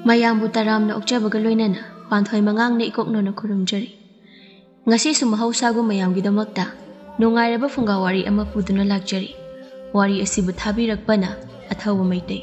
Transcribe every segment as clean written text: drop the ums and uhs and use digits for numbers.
ꯃꯌꯥꯝꯕꯨ ꯇꯔꯥꯝꯅ ꯑꯣꯛꯆꯕꯒ ꯂꯣꯏꯅꯅ ꯄꯥꯟꯊꯣꯏ ꯃꯉꯥꯡꯅ ꯏꯀꯣꯛꯅꯅ ꯈꯨꯔꯨꯝꯖꯔꯤ꯫ ꯉꯁꯤꯁꯨ ꯃꯍꯧꯁꯥꯒꯨꯝ ꯃꯌꯥꯝꯒꯤꯗꯃꯛꯇ ꯅꯨꯡꯉꯥꯏꯔꯕ ꯐꯨꯡꯒꯥꯋꯥꯔꯤ ꯑꯃ ꯄꯨꯗꯨꯅ ꯂꯥꯛꯆꯔꯤ꯫ ꯋꯥꯔꯤ ꯑꯁꯤꯕꯨ ꯊꯥꯕꯤꯔꯛꯄꯅ ꯑꯊꯧꯕ ꯃꯩꯇꯩ꯫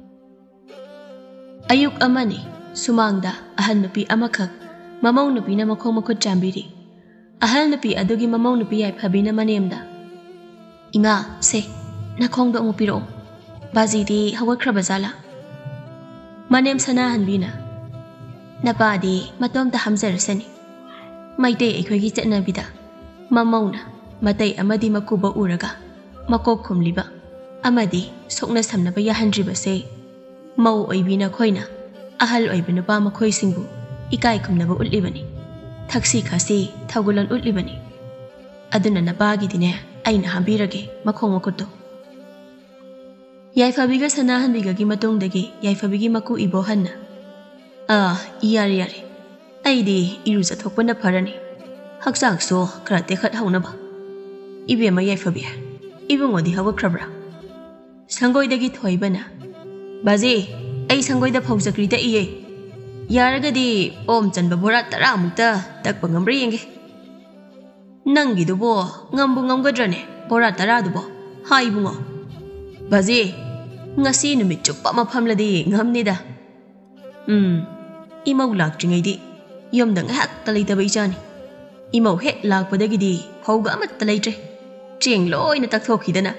ꯑꯌꯨꯛ ꯑꯃꯅꯤ, ꯁꯨꯃꯥꯡꯗ ꯑꯍꯜ ꯅꯨꯄꯤ ꯑꯃꯈꯛ ꯃꯃꯧ ꯅꯨꯄꯤꯅ ꯃꯈꯣꯡ ꯃꯈꯨꯠ ꯆꯥꯝꯕꯤꯔꯤ꯫ ꯑꯍꯜ ꯅꯨꯄꯤ ꯑꯗꯨꯒꯤ ꯃꯃꯧ ꯅꯨꯄꯤ ꯌꯥꯏꯐꯕꯤꯅ ꯃꯅꯦꯝꯗ, "ꯏꯃꯥ, ꯁꯦ ꯅꯈꯣꯡꯗꯣ ꯑꯃꯨꯛ ꯄꯤꯔꯛꯑꯣ, ꯕꯥꯖꯤꯗꯤ ꯍꯧꯒꯠꯈ꯭ꯔꯕ ꯖꯥꯠꯂꯥ?" ꯃꯅꯦꯝ ꯁꯅꯥꯍꯟꯕꯤꯅ, "ꯅꯄꯥꯗꯤ ꯃꯇꯣꯝꯇ ꯍꯥꯝꯖꯔꯁꯅꯤ꯫ ꯃꯩꯇꯩ ꯑꯩꯈꯣꯏꯒꯤ ꯆꯠꯅꯕꯤꯗ ꯃꯃꯧꯅ ꯃꯇꯩ ꯑꯃꯗꯤ ꯃꯀꯨꯕ ꯎꯔꯒ ꯃꯀꯣꯛ ꯈꯨꯝꯂꯤꯕ ꯑꯃꯗꯤ ꯁꯣꯛꯅ ꯁꯝꯅꯕ ꯌꯥꯍꯟꯗ꯭ꯔꯤꯕꯁꯦ ꯃꯧ ꯑꯣꯏꯕꯤ ꯅꯈꯣꯏꯅ ꯑꯍꯜ ꯑꯣꯏꯕ ꯅꯨꯄꯥ ꯃꯈꯣꯏꯁꯤꯡꯕꯨ ꯏꯀꯥꯏ ꯈꯨꯝꯅꯕ ꯎꯠꯂꯤꯕꯅꯤ, ꯊꯛꯁꯤ ꯈꯥꯁꯤ ꯊꯧꯒꯜꯂꯣꯟ ꯎꯠꯂꯤꯕꯅꯤ꯫ ꯑꯗꯨꯅ ꯅꯄꯥꯒꯤꯗꯤꯅꯦ ꯑꯩꯅ ꯍꯥꯝꯕꯤꯔꯒꯦ ꯃꯈꯣꯡ ꯃꯈꯨꯠꯇꯣ." ꯌꯥꯏꯐꯕꯤꯒ ꯁꯅꯥꯍꯟꯕꯤꯒꯒꯤ ꯃꯇꯨꯡꯗꯒꯤ ꯌꯥꯏꯐꯕꯤꯒꯤ ꯃꯀꯨ ꯏꯕꯣꯍꯟꯅ, "ꯌꯥꯔꯦ ꯌꯥꯔꯦ, ꯑꯩꯗꯤ ꯏꯔꯨꯖꯊꯣꯛꯄꯅ ꯐꯔꯅꯤ, ꯍꯛꯆꯥꯡꯁꯨ ꯈꯔ ꯇꯦꯛꯈꯠꯍꯧꯅꯕ꯫ ꯏꯕꯦꯝꯃ ꯌꯥꯏꯐꯕꯤ, ꯏꯕꯨꯡꯉꯣꯗꯤ ꯍꯧꯒꯠꯈ꯭ꯔꯕ꯭ꯔꯥ?" ꯁꯪꯒꯣꯏꯗꯒꯤ ꯊꯣꯏꯕꯅ, "ꯕꯥꯖꯤ, ꯑꯩ ꯁꯪꯒꯣꯏꯗ ꯐꯧ ꯆꯀ꯭ꯔꯤ ꯇꯛꯏꯌꯦ, ꯌꯥꯔꯒꯗꯤ ꯑꯣꯝ ꯆꯟꯕ ꯕꯣꯔꯥ 10ꯃꯨꯛꯇ ꯇꯛꯄ ꯉꯝꯕ꯭ꯔꯥ ꯌꯦꯡꯒꯦ." "ꯅꯪꯒꯤꯗꯨꯕꯣ ꯉꯝꯕꯨ ꯉꯝꯒꯗ꯭ꯔꯅꯦ ꯕꯣꯔꯥ 10ꯗꯨꯕꯣ? ꯍꯥ ꯏꯕꯨꯡꯉꯣ." "ꯕꯥꯖꯤ, ꯉꯁꯤ ꯅꯨꯃꯤꯠ ꯆꯨꯞꯄ ꯑꯃ ꯐꯝꯂꯗꯤ ꯉꯝꯅꯤꯗ." "ꯏꯃꯧ ꯂꯥꯛꯇ꯭ꯔꯤꯉꯩꯗꯤ ꯌꯨꯝꯗ ꯉꯥꯏꯍꯥꯛꯇ ꯂꯩꯇꯕ ꯏꯆꯥꯅꯤ. ꯏꯃꯧ ꯍꯦꯛ ꯂꯥꯛꯄꯗꯒꯤꯗꯤ ꯐꯧꯒ ꯑꯃꯠꯇ ꯂꯩꯇ꯭ꯔꯦ, ꯆꯦꯡ ꯂꯣꯏꯅ ꯇꯛꯊꯣꯛꯈꯤꯗꯅ."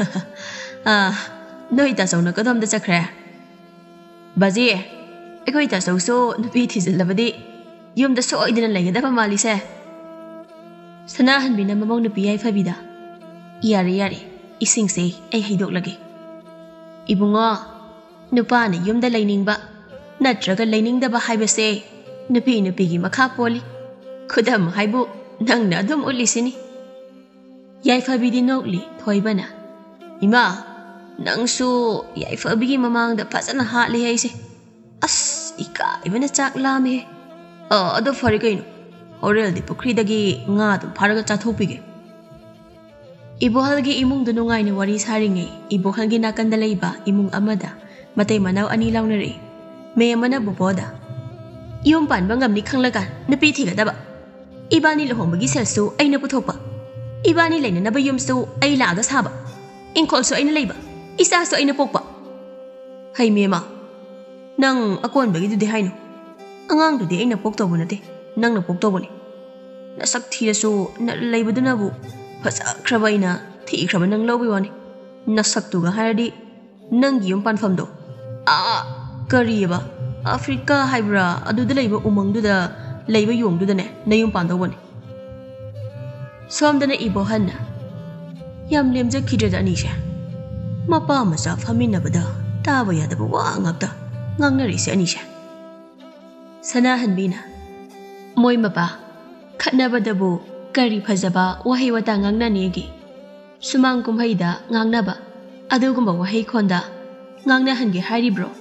"ꯅꯣꯏ ꯇꯥꯆꯧꯅ ꯀꯗꯣꯝꯗ ꯆꯠꯈ꯭ꯔꯦ?" "ꯕꯥꯖꯤ, ꯑꯩꯈꯣꯏ ꯇꯥꯆꯧꯁꯨ ꯅꯨꯄꯤ ꯊꯤꯖꯤꯜꯂꯕꯗꯤ ꯌꯨꯝꯗ ꯁꯣꯏꯗꯅ ꯂꯩꯒꯗꯕ ꯃꯥꯜꯂꯤꯁꯦ." ꯁꯅꯥꯍꯟꯕꯤꯅ ꯃꯃꯧ ꯅꯨꯄꯤ ꯌꯥꯏꯐꯕꯤꯗ, "ꯌꯥꯔꯦ ꯌꯥꯔꯦ, ꯏꯁꯤꯡꯁꯦ ꯑꯩ ꯍꯩꯗꯣꯛꯂꯒꯦ. ꯏꯕꯨꯡꯉꯣ, ꯅꯨꯄꯥꯅ ꯌꯨꯝꯗ ꯂꯩꯅꯤꯡꯕ ꯅꯠꯇ꯭ꯔꯒ ꯂꯩꯅꯤꯡꯗꯕ ꯍꯥꯏꯕꯁꯦ ꯅꯨꯄꯤꯒꯤ ꯃꯈꯥ ꯄꯣꯜꯂꯤ. ꯈꯨꯗꯝ ꯍꯥꯏꯕꯨ ꯅꯪꯅ ꯑꯗꯨꯝ ꯎꯠꯂꯤꯁꯤꯅꯤ." ꯌꯥꯏꯐꯕꯤꯗꯤ ꯅꯣꯛꯂꯤ ꯊꯣꯏꯕꯅ, "ꯏꯃꯥ, ꯅꯪꯁꯨ ꯌꯥꯏꯐꯕꯤꯒꯤ ꯃꯃꯥꯡꯗ ꯐꯖꯅ ꯍꯥꯠꯂꯦ ꯑꯩꯁꯦ. ꯑꯁ, ꯏꯀꯥꯏꯕꯅ ꯆꯥꯛ ꯂꯥꯝꯃꯦ. ꯑꯗꯨ ꯐꯔꯦ ꯀꯩꯅꯣ, ꯍꯣꯔꯦꯟꯗꯤ ꯄꯨꯈ꯭ꯔꯤꯗꯒꯤ ꯉꯥ ꯑꯗꯨꯝ ꯐꯥꯔꯒ ꯆꯥꯊꯣꯛꯄꯤꯒꯦ." ꯏꯕꯣꯍꯜꯒꯤ ꯏꯃꯨꯡꯗꯨ ꯅꯨꯡꯉꯥꯏꯅ ꯋꯥꯔꯤ ꯁꯥꯔꯤꯉꯩ ꯏꯕꯣꯍꯜꯒꯤ ナꯀꯟꯗ ꯂꯩꯕ ꯏꯃꯨꯡ ꯑꯃꯗ ꯃꯇꯩ ꯃꯅꯥꯎ 2 ꯂꯥꯎꯅꯔꯛꯏ꯫ ꯃꯦꯝꯃꯅ ꯕꯣꯕꯣꯗ, "ꯌꯨꯝ ꯄꯥꯟꯕ ꯉꯝꯅꯤ ꯈꯪꯂꯒ ꯅꯨꯄꯤ ꯊꯤꯒꯗꯕ. ꯏꯕꯥꯅꯤ ꯂꯨꯍꯣꯡꯕꯒꯤ ꯁꯦꯜꯁꯨ ꯑꯩꯅ ꯄꯨꯊꯣꯛꯄ, ꯏꯕꯥꯅꯤ ꯂꯩꯅꯅꯕ ꯌꯨꯝꯁꯨ ꯑꯩ ꯂꯥꯛꯑꯒ ꯁꯥꯕ, ꯏꯪꯈꯣꯜꯁꯨ ꯑꯩꯅ ꯂꯩꯕ, ꯏꯆꯥꯁꯨ ꯑꯩꯅ ꯄꯣꯛꯄ." "ꯍꯩ ꯃꯦꯝꯃ, ꯅꯪ ꯑꯀꯣꯟꯕꯒꯤꯗꯨꯗꯤ ꯍꯥꯏꯅꯨ. ꯑꯉꯥꯡꯗꯨꯗꯤ ꯑꯩꯅ ꯄꯣꯛꯇꯧꯕ ꯅꯠꯇꯦ, ꯅꯪꯅ ꯄꯣꯛꯇꯧꯕꯅꯤ. ꯅꯁꯛ ꯊꯤꯔꯁꯨ ꯂꯩꯕꯗꯨꯅꯕꯨ ꯐꯖꯈ꯭ꯔꯕ ꯑꯩꯅ ꯊꯤꯈ꯭ꯔꯕ ꯅꯪ ꯂꯧꯕꯩ ꯋꯥꯅꯤ. ꯅꯁꯛꯇꯨꯒ ꯍꯥꯏꯔꯗꯤ ꯅꯪꯒꯤ ꯌꯨꯝ ꯄꯥꯟꯐꯝꯗꯣ ꯀꯔꯤꯑꯕ ꯑꯐ꯭ꯔꯤꯀꯥ ꯍꯥꯏꯕ꯭ꯔꯥ, ꯑꯗꯨꯗ ꯂꯩꯕ ꯎꯃꯪꯗꯨꯗ ꯂꯩꯕ ꯌꯣꯡꯗꯨꯗꯅꯦ ꯅꯌꯨꯝ ꯄꯥꯟꯗꯧꯕꯅꯤ." ꯁꯣꯝꯗꯅ ꯏꯕꯣꯍꯟꯅ, "ꯌꯥꯝ ꯂꯦꯝꯖꯈꯤꯗ꯭ꯔꯦꯗ ꯑꯅꯤꯁꯦ. ꯃꯄꯥ ꯃꯆꯥ ꯐꯝꯃꯤꯟꯅꯕꯗ ꯇꯥꯕ ꯌꯥꯗꯕ ꯋꯥ ꯉꯥꯛꯇ ꯉꯥꯡꯅꯔꯤꯁꯦ ꯑꯅꯤꯁꯦ." ꯁꯅꯥꯍꯟꯕꯤꯅ, "ꯃꯣꯏ ꯃꯄꯥ, ꯈꯠꯅꯕꯗꯕꯨ ꯀꯔꯤ ꯐꯖꯕ ꯋꯥꯍꯩ ꯋꯥꯇꯥ ꯉꯥꯡꯅꯅꯤꯒꯦ? ꯁꯨꯃꯥꯡ ꯀꯨꯝꯍꯩꯗ ꯉꯥꯡꯅꯕ ꯑꯗꯨꯒꯨꯝꯕ ꯋꯥꯍꯩ ꯈꯣꯟꯗ ꯉꯥꯡꯅꯍꯟꯒꯦ ꯍꯥꯏꯔꯤꯕ꯭ꯔꯣ?"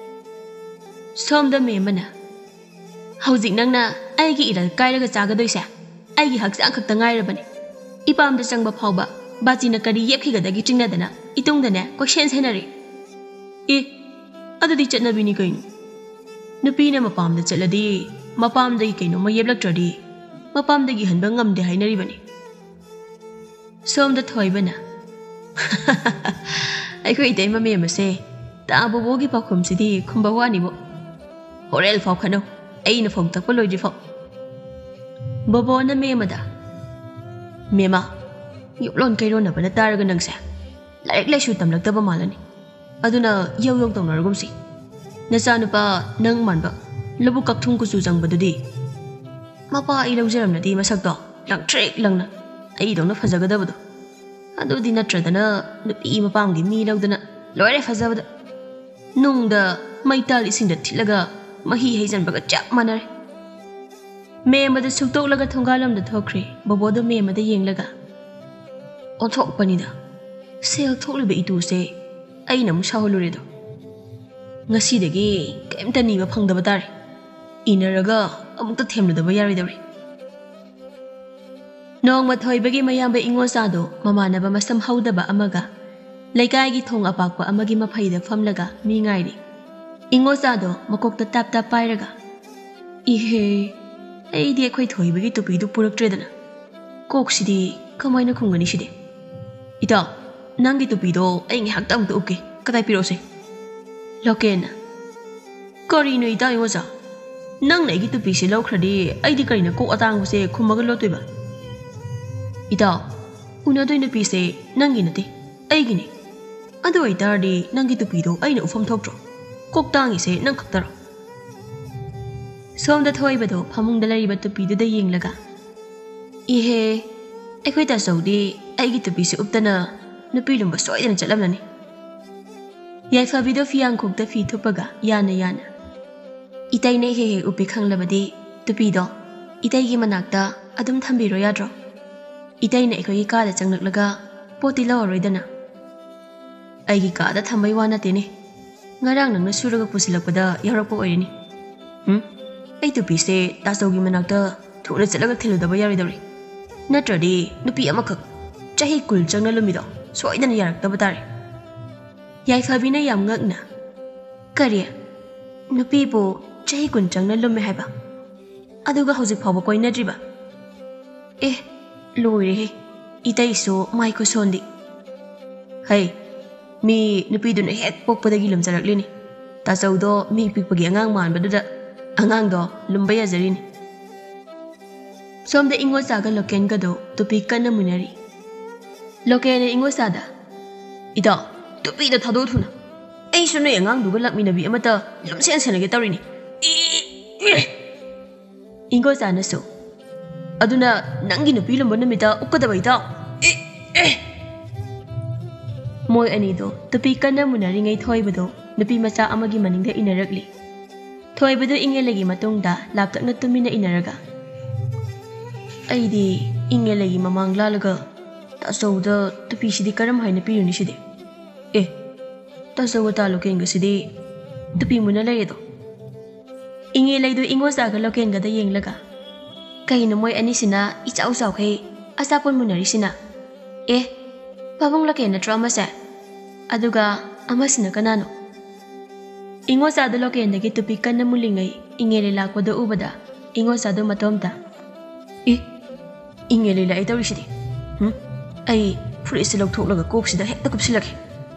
ꯁꯣꯝꯗ ꯃꯦꯝꯃꯅ, "ꯍꯧꯖꯤꯛ ꯅꯪꯅ ꯑꯩꯒꯤ ꯏꯔꯜ ꯀꯥꯏꯔꯒ ꯆꯥꯒꯗꯣꯏꯁꯦ ꯑꯩꯒꯤ ꯍꯛꯆꯥꯡ ꯈꯛꯇ ꯉꯥꯏꯔꯕꯅꯤ. ꯏꯄꯥꯝꯗ ꯆꯪꯕ ꯐꯥꯎꯕ ꯕꯥꯖꯤꯅ ꯀꯔꯤ ꯌꯦꯞꯈꯤꯒꯗꯒꯤ ꯆꯤꯡꯅꯗꯅ ꯏꯇꯨꯡꯗꯅꯦ ꯀꯣꯏꯁꯦꯟ ꯁꯦꯟꯅꯔꯤ." "ꯑꯗꯨꯗꯤ ꯆꯠꯅꯕꯤꯅꯤ ꯀꯩꯅꯣ. ꯅꯨꯄꯤꯅ ꯃꯄꯥꯝꯗ ꯆꯠꯂꯗꯤ ꯃꯄꯥꯝꯗꯒꯤ ꯀꯩꯅꯣꯝꯃ ꯌꯦꯞꯂꯛꯇ꯭ꯔꯗꯤ ꯃꯄꯥꯝꯗꯒꯤ ꯍꯟꯕ ꯉꯝꯗꯦ ꯍꯥꯏꯅꯔꯤꯕꯅꯤ." ꯁꯣꯝꯗ ꯊꯣꯏꯕꯅ, "ꯑꯩꯈꯣꯏ ꯏꯇꯩꯃ ꯃꯦꯝꯃꯁꯦ ꯇꯥꯕꯣꯕꯣꯒꯤ ꯄꯥꯎꯈꯨꯝꯁꯤꯗꯤ ꯈꯨꯝꯕ ꯋꯥꯅꯤꯕꯣ. ꯍꯣꯔꯦꯟ ꯐꯥꯎ ꯈꯟꯅꯧ, ꯑꯩꯅ ꯐꯧ ꯇꯛꯄ ꯂꯣꯏꯗ꯭ꯔꯤ ꯐꯥꯎ." ꯕꯣꯕꯣꯅ ꯃꯦꯝꯃꯗ, "ꯃꯦꯝꯃ, ꯌꯣꯛꯂꯣꯟ ꯀꯩꯔꯣꯟꯅꯕꯅ ꯇꯥꯔꯒ ꯅꯪꯁꯦ ꯂꯥꯏꯔꯤꯛ ꯂꯥꯏꯁꯨ ꯇꯝꯂꯛꯇꯕ ꯃꯥꯜꯂꯅꯤ. ꯑꯗꯨꯅ ꯌꯧ ꯇꯧꯅꯔꯒꯨꯝꯁꯤ. ꯅꯆꯥꯅꯨꯄꯥ ꯅꯪ ꯃꯥꯟꯕ ꯂꯧꯕꯨꯛ ꯀꯛꯊꯨꯝ ꯀꯨꯆꯨ ꯆꯪꯕꯗꯨꯗꯤ ꯃꯄꯥ ꯑꯩ ꯂꯧꯖꯔꯝꯅꯗꯤ ꯃꯁꯛꯇꯣ ꯂꯪꯇ꯭ꯔꯤꯛ ꯂꯪꯅ ꯑꯩꯗꯧꯅ ꯐꯖꯒꯗꯕꯗꯣ. ꯑꯗꯨꯗꯤ ꯅꯠꯇ꯭ꯔꯗꯅ ꯅꯨꯄꯤ ꯃꯄꯥꯝꯒꯤ ꯃꯤ ꯂꯧꯗꯅ ꯂꯣꯏꯔꯦ ꯐꯖꯕꯗ. ꯅꯨꯡꯗ ꯃꯩꯇꯥꯜ ꯏꯁꯤꯡꯗ ꯊꯤꯠꯂꯒ ꯃꯍꯤ ꯍꯩꯖꯟꯕꯒ ꯆꯞ ꯃꯥꯟꯅꯔꯦ." ꯃꯦꯝꯃꯗ ꯁꯨꯛꯇꯣꯛꯂꯒ ꯊꯣꯡꯒꯥꯜꯂꯣꯝꯗ ꯊꯣꯛꯈ꯭ꯔꯦ ꯕꯣꯕꯣꯗ ꯃꯦꯝꯃꯗ ꯌꯦꯡꯂꯒ, "ꯑꯣꯟꯊꯣꯛꯄꯅꯤꯗ, ꯁꯦꯜ ꯊꯣꯛꯂꯤꯕ ꯏꯇꯨꯁꯦ ꯑꯩꯅ ꯑꯃꯨꯛ ꯁꯥꯎꯍꯜꯂꯨꯔꯦꯗꯣ. ꯉꯁꯤꯗꯒꯤ ꯀꯩꯝꯇ ꯅꯤꯕ ꯐꯪꯗꯕ ꯇꯥꯔꯦ. ꯏꯅꯔꯒ ꯑꯃꯨꯛꯇ ꯊꯦꯝꯂꯨꯗꯕ ꯌꯥꯔꯣꯏꯗꯧꯔꯤ." ꯅꯣꯡꯃ ꯊꯣꯏꯕꯒꯤ ꯃꯌꯥꯝꯕ ꯏꯉꯣꯆꯥꯗꯣ ꯃꯃꯥꯟꯅꯕ ꯃꯁꯝ ꯍꯧꯗꯕ ꯑꯃꯒ ꯂꯩꯀꯥꯏꯒꯤ ꯊꯣꯡ ꯑꯄꯥꯛꯄ ꯑꯃꯒꯤ ꯃꯐꯩꯗ ꯐꯝꯂꯒ ꯃꯤ ꯉꯥꯏꯔꯤ꯫ Ingozado makokta tap tap pairaga. Ihe, aidi akhoi thoibagi tupidu purakdredana. Koksidi kamaina khungani sidi. Ita, nangi tupido ai ngihak tam tu uke, kadai pirose. Lokena. Kari no ita ingoza. Nang na igi tupi si laukradi aidi karina kok atang se khumaga lotuiba. Ita, una doi na pise nangi nate, aigi ni. Ado ay tardi nangi tupido ay na ufam thokdro. Kok tangi se nang kaktaro. Som da thoibado phamung da lariba tupido da yenglaga. Ihe, akhoi ta saudi aigi tupi se uptana nupi lumba soidana chatlamnani. Yaifabido fiyang khok da fi thupaga yana yana. Itai ne he upi khanglabadi tupido itai gi manakta adum thambiro yadro. Itai ne akhoi ka da changlaklaga poti lawaroidana. Aigi ka da thambai wana tene. Ngarang nang na suraga pusilakpada yarakpo oirini. Ai tupi se tasawgi manakta thukna chatlaga thiludaba yaridawri. Natradi nupi amakak chahi kul changna lumido soidana yaraktaba tare. Yaifabina yam ngakna. Kariya nupi bo chahi kun changna lumme haiba. Aduga hauzik phawba koinadriba. Loire itai so maiko sondi. Hai, mi nupi duna hek pokpadagi lumjaraklini. Tasawdo mi pikpagi angang manbaduda angang do lumbaya zarini. Somda ingosaga loken gado tupi kana munari. Lokene ingosada. Ida, tupi da thado thuna. Ai sunu angang duga lakminabi amata lumsen senage tawrini. Ingosana so. Aduna nangi nupi lumba namita ukadaba ita. Moy anido tupi kana munari ngai thoibado nupi macha amagi maningda inarakli. Thoibado ingelagi matungda laptakna tumina inaraga. Aidi ingelagi mamang lalaga tasawda tupi sidi karam haina piruni sidi. Tasawda talokenga sidi tupi muna layedo. Ingelaido ingosaga lokenga da yenglaga. Kaino moy anisina ichaw saw kay asapon munari sina. Pabong laki na trauma sa. Aduga amasina kanano. Ingosado loken nagi tupi kan na mulingay ingeli lakwa da ubada. Ingosado matomta. Ingeli la itaw risidi. Ay puri silog tuklaga kok sida hekta kupsilaki.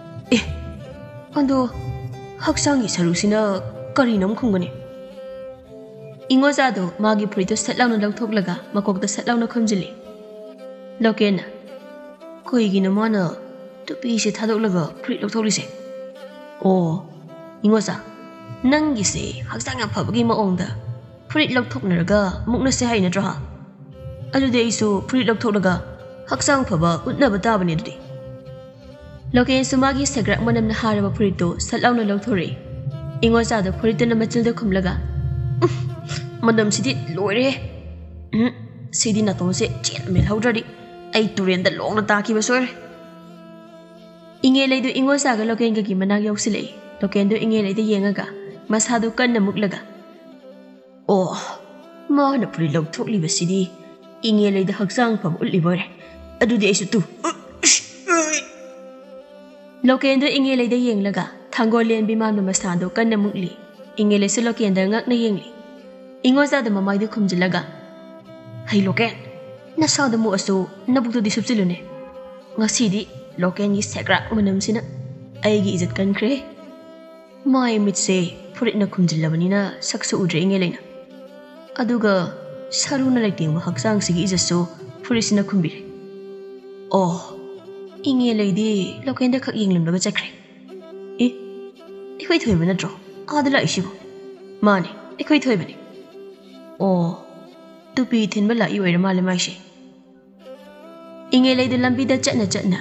Ando haksangi sarusina karinam kungani. Ingosado magi purito satlaw na lagtuklaga makokta satlaw na kumjili. Loken na. Koigi na mana tupi si thadolaga prit loktholise. Ingosa nangi se haksang aphabagi maongda prit lokthoknaraga mukna se haina dra. Adude isu prit loktholaga haksang phaba utnaba tabani dudi. Loken sumagi sagrak manam na haraba prito satlauna lokthori. Ingosa da prito na machilda khumlaga. Madam sidi loire. Sidi na tonse chen mel haudradi. Ay turen da long na taki ba sor. Ingelay do ingosaga loken ga gimanag yausilay. Loken do ingelay do yengaga. Masado kan na muklaga. Ma na puri log thok liba sidi. Ingelay da hagsang pam ulibore. Adu di isu tu. Loken do ingelay da yenglaga. Thangolen bimam na masado kan na mukli. Ingelay sa loken da ngak na yengli. Ingosa da mamay do kumjilaga. Hay loken. Nasada mo aso nabugto di subsilune. Ngasidi loken gi sagra manam sina aigi izat kan kre. Mai mitse purit na kumjilabanina sakso udre ingelena. Aduga saru na lagting haksang sige izaso purisina kumbire. Ingelay di loken da kak yenglam daga chakre. Ikoy thoy bana dro. Adala isibo. Mane ikoy thoy bani. Tupi thin bala iway ramale maishe. Ingelay do lambi da chatna chatna.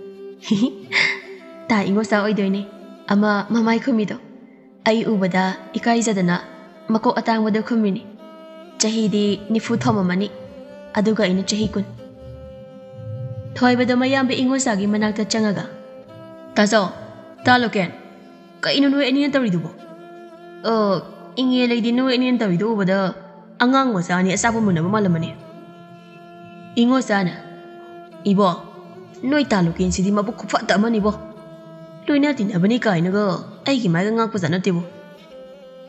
Ta ingosa oidoine. Ama mamay kumido. Ay ubada ikay zadana mako atang wada kumini. Chahidi nifu thomamani. Aduga ina chahikun. Thoy bada mayambe ingosagi manakta changaga. Taso, taloken. Kaino nuwe aniyan tawridubo. Ingelay di nuwe aniyan tawridubo bada angang wasa ni asapo muna mamalamani. Ingosa na. Ibo, noi taloken sidi mabuk kupata man ibo. Loina tinabani kainaga aigi maiga ngak pasana tibo.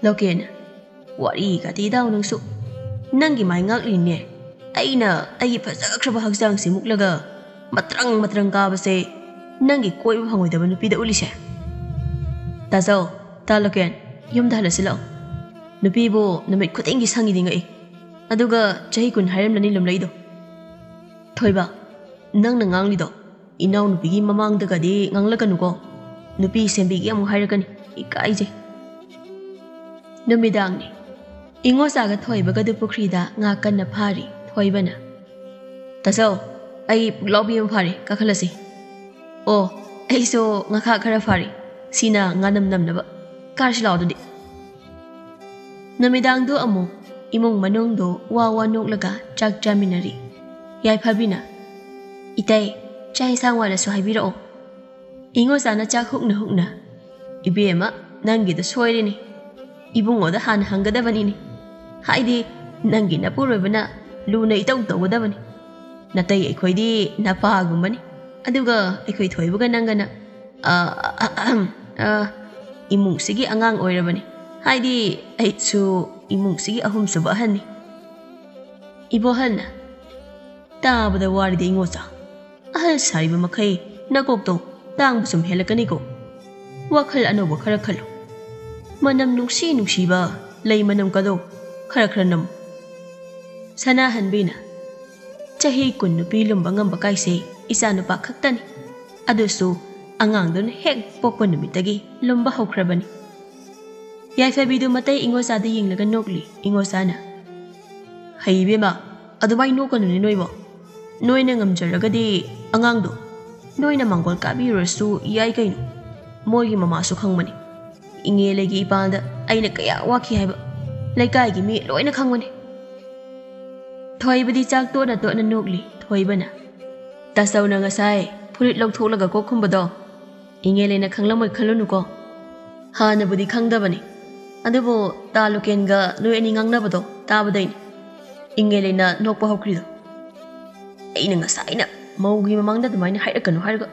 Loken, wari ka ti daw nung su. Nanggi may ngaklinye. Ay na, ay pasakraba hagsang si Muklaga. Matrang ka ba si nanggi koy hangoy da ba nupi da uli siya. Taso, Loken, yung dahala sila. Nupi bo namit kuting gisang idi nga Aduga chahi kun haram na nilom laido. Thoy ba, nang nangang lido. Inaw nupi gi mamang daga di nganglagan ko. Nupi sembigi among harakan ikai je. Numidang ni. Ingo saga thoy baga du pukrida ngakan na phari thoy ba na. Taso, ay lobby yung phari kakalasi. O, ay so ngaka kara phari. Sina nga namnam na ba? Karsilaw do di. Numidang do amo, imong manong do wawa noklaga chak jaminari. Yay pabina. Itay, chay sang wala so haibirao. Ingo sana chak hukna. Ibema, nangi da soy ni. Ibungo da han hanggadabani ni. Haidi, nangi na puro ba na luna itaw gadabani. Natay ako'y di napagumani. Aduga, ako'y thoy baga nanggana. Imong sige angang oira ba ni. Haidi, ay so imong sige ahum subahan ni. Ibohan na. Tabada wari da ingo sa. Ahal sari ba makay nakokto tang busum helakan ko. Wakal ano ba karakalo. Manam nungsi ba lay manam kado karakranam. Sanahan bina. Chahi kun no pilum bangam bakay se isa no pa kaktan. Aduso angang don hek pokon no mitagi lumba hokrabani. Yay fabido matay ingo sa daying lagan nokli ingo sana. Haybe ma adumay no kanu ni noy mo. Noy na ngamjaraga di angang do. Noy na manggol kabi rasu iyay kayo. Moy mamasok hang mani. Inge lagi ipanda ay nakaya waki haiba. Laikay gimi loy na kang mani. Thoy ba di chak to na nukli. Thoy ba na. Tasaw na nga say. Pulit lang tulaga ko kumbado. Inge lay na kang lamoy kalunu ko. Ha na ba di kang da ba ni. Ano bo Loken ga noy aningang na ba do. Taba day ni. Inge lay na nokpa hokrido. Ay na nga say na. Maugi mamang na damay na hayra kanu hayra.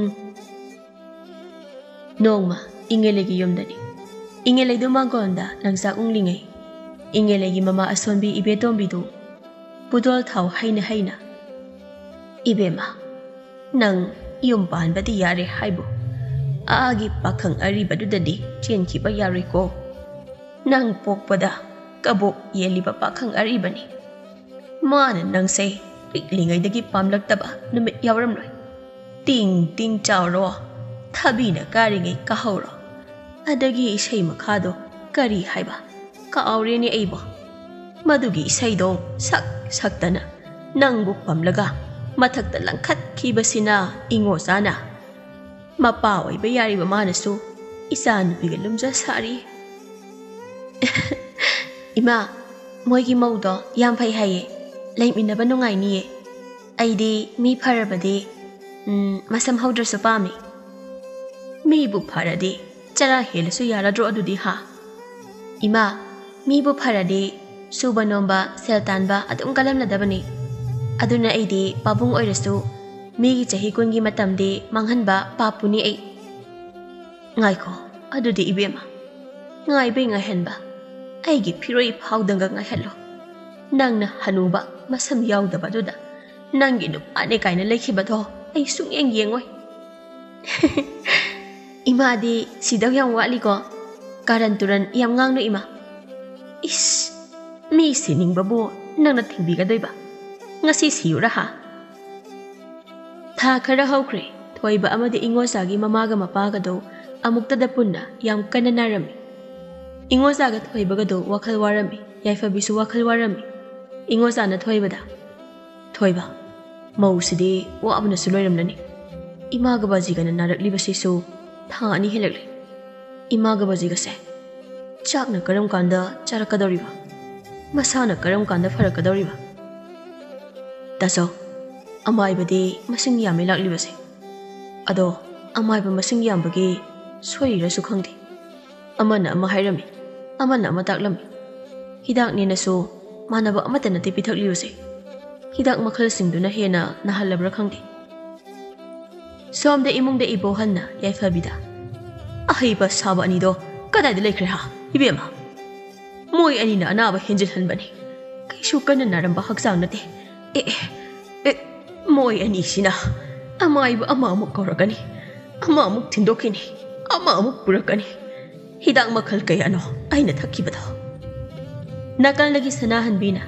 Noong ma, ingelay gi yom dani. Ingelay dumangkonda nang sa unglingay. Ingelay gi mama asonbi ibetombi do. Budol thaw hayna. Ibe ma, nang yumpan ba di yari haybo. Aagi pakang ari ba dudadi tiyan ki ba yari ko. Nang pokpada, kabok yeli ba pakang ari ba ni. Manan nang say, riklingay dagi pamlagtaba numit yawram loy. Ting chow ro. Tabi na karingay kahawro. Adagi isay makado kari haiba. Kaawri ni Abo. Madugi isay dong sakta na. Nangbuk pamlaga. Matagta lang kiba sina ingo sana. Mapaway bayari ba manaso. Isa na bigalum sa sari. Ima, moy ki maudo yam pay haye. Laymin na ba nungay niye? Ay di mi para ba di? Masam hawdra sa pami. Mibu paradi, cara hela su yara dro adu di ha. Ima, mibu paradi, suba nomba, seltan ba at kalam na dabani. Adu na ay di, pabung oy rasu, migi chahi kungi matam di, manghan ba, papu ni ay. Ngay ko, adu di ibema. Ngay ba ngahen ba? Ay gi piroy pawdang ngay helo. Nang na hanu ba, masam yaw da ba duda. Nang ginup ane kay na lekhi ba to, ay sungyang yengoy. Ima di sidaw yang wali ko. Karanturan iyam ngang no ima. Is, mi sining babu nang natingbi ka doy ba? Nga sisiyo ra ha. Tha kara hawkre, thoy ba ama di ingo sagi mamaga mapaga do, amukta da punna yam kananarami. Ingo saga thoy ba do wakal warami, yay fabisu wakal warami. Ingo sana thoy ba da. Thoy ba, mau sidi wa abna suloy ramna ni. Imaga ba jiga na narakli ba siso, Thang ani helakli. Imaga baji gase. Chak na karam kanda charakadori ba. Masa na karam kanda farakadori ba. Taso, amay ba di masing yami lakli base. Ado, amay ba masing yam bagi soy rasu khangdi. Ama na ama hayrami. Ama na ama taklami. Hidak ni naso manaba amata na tipitakli base. Hidak makhalasing do na hena nahalabra khangdi. Som da imong da ibohan na yay fabida. Ahay ba saba ni do, kaday da lekre ha, ibema. मोई अनीना अनाब हेंजिलहनबनी कैसु कन्न नारंबा हक्चांग नते मोई अनीसिना अमाइबु अमामुक कौरकनी अमामुक थिंदोकिनी अमामुक पुरकनी हिदाक मखल कयानो आइना थक्किबदो नकलदगी सनाहनबीना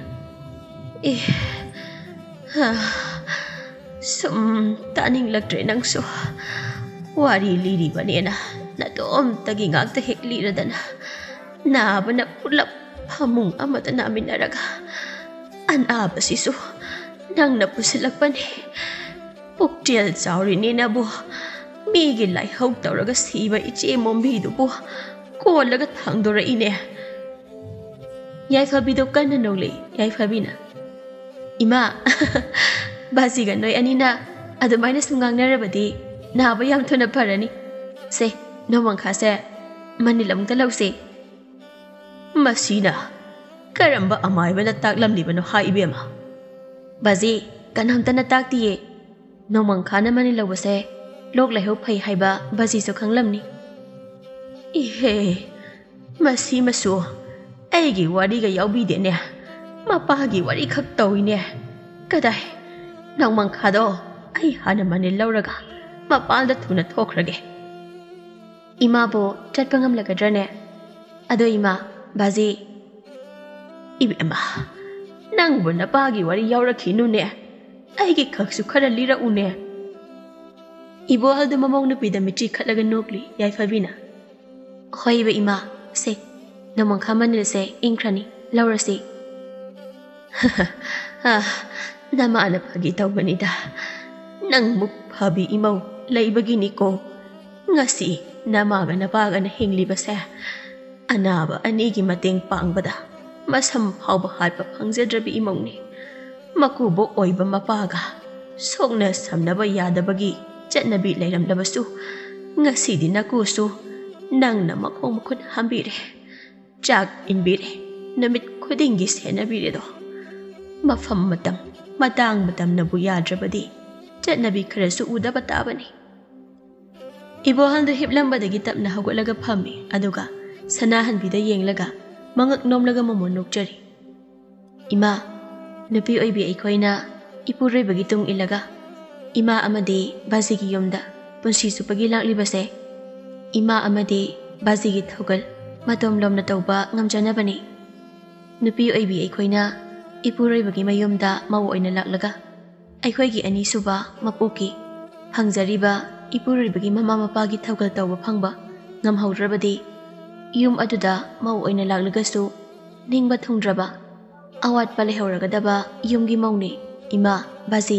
सुम तानिंगलक्ट्रे नंगसु वारी लिरिबनेना नतोमतगी गाक्ता हेक लिरदना नाबना pull-up फमुंग अमत नामिनरगा अनाबसिसु नंगना पुसिलकपने पुक्टियल चाउरिनेनाबु मीगी लाइहौ तौरगा सीबा इचे मोम्बीदुबु कोलगा थांदोरइने याइफाबीदो कन्न नौले याइफाबीना इमा बाजीगा नोय अनीना अदुमाइना सुंगांगनरबदी नाबा याम थुना फरनी से नोमंखासे मनिलमता लौसे मसीना करंबा अमाइबना ताकलमलिबनो हाइबेमा बाजी कनमतना ताकतिये नोमंखाना मनि लौबसे लोक लाइहौ फै हाइबा बाजीसु खंगलमनी इहे मसी मसु ऐगी वारीगा याउबीदेने मपागी वारी खक तौइने कदाय नोमंखादो ऐ हाना मनि लौरगा मपालदा थुना थोखरगे इमाबो चटपा ngamlagdrane ado ima baji ibema nangbu napagi wari yaurakhinu ne aigi khaksu khara lira une ibo haldu mamong nu pida mitri khatlaga nokli yaifabina hoiba ima se namang khamanil se inkrani laurasi nama ana phagi tawbani da nang muk phabi imau laibagi ni ko ngasi namaga napaga na hinglibase anaba anigi mateng pangbada masam phawba hatpa phangjadrabi imongni makubo oiba mapaga sokna samnaba yadabagi chatnabi leiramdabasu ngasidi nakusu nangna makhong makhut hambire chak inbire namit khudingi senabire do mafam matang nabu yadrabadi chatnabi kharasu udaba tabani ibo haldu hiplambadagi tapna hagolaga phami aduga sanahanbida yenglaga mangak nomlaga mamon nokjari ima nupi oibi aikoina ipurebagi tung ilaga ima amadi bazigi yomda punsi supagi laklibase ima amadi bazigi thogal matom lomna tawba ngamjanabani nupi oibi aikoina ipurebagi mayomda maw oina laklaga aikoigi ani suba mapuki hangjariba ipuribagi mama mapagi thogal tawba phangba ngamhaudrabadi yum aduda mau oina laglagasu ningba thungdraba awat pale hauragadaba yumgi mauni ima baji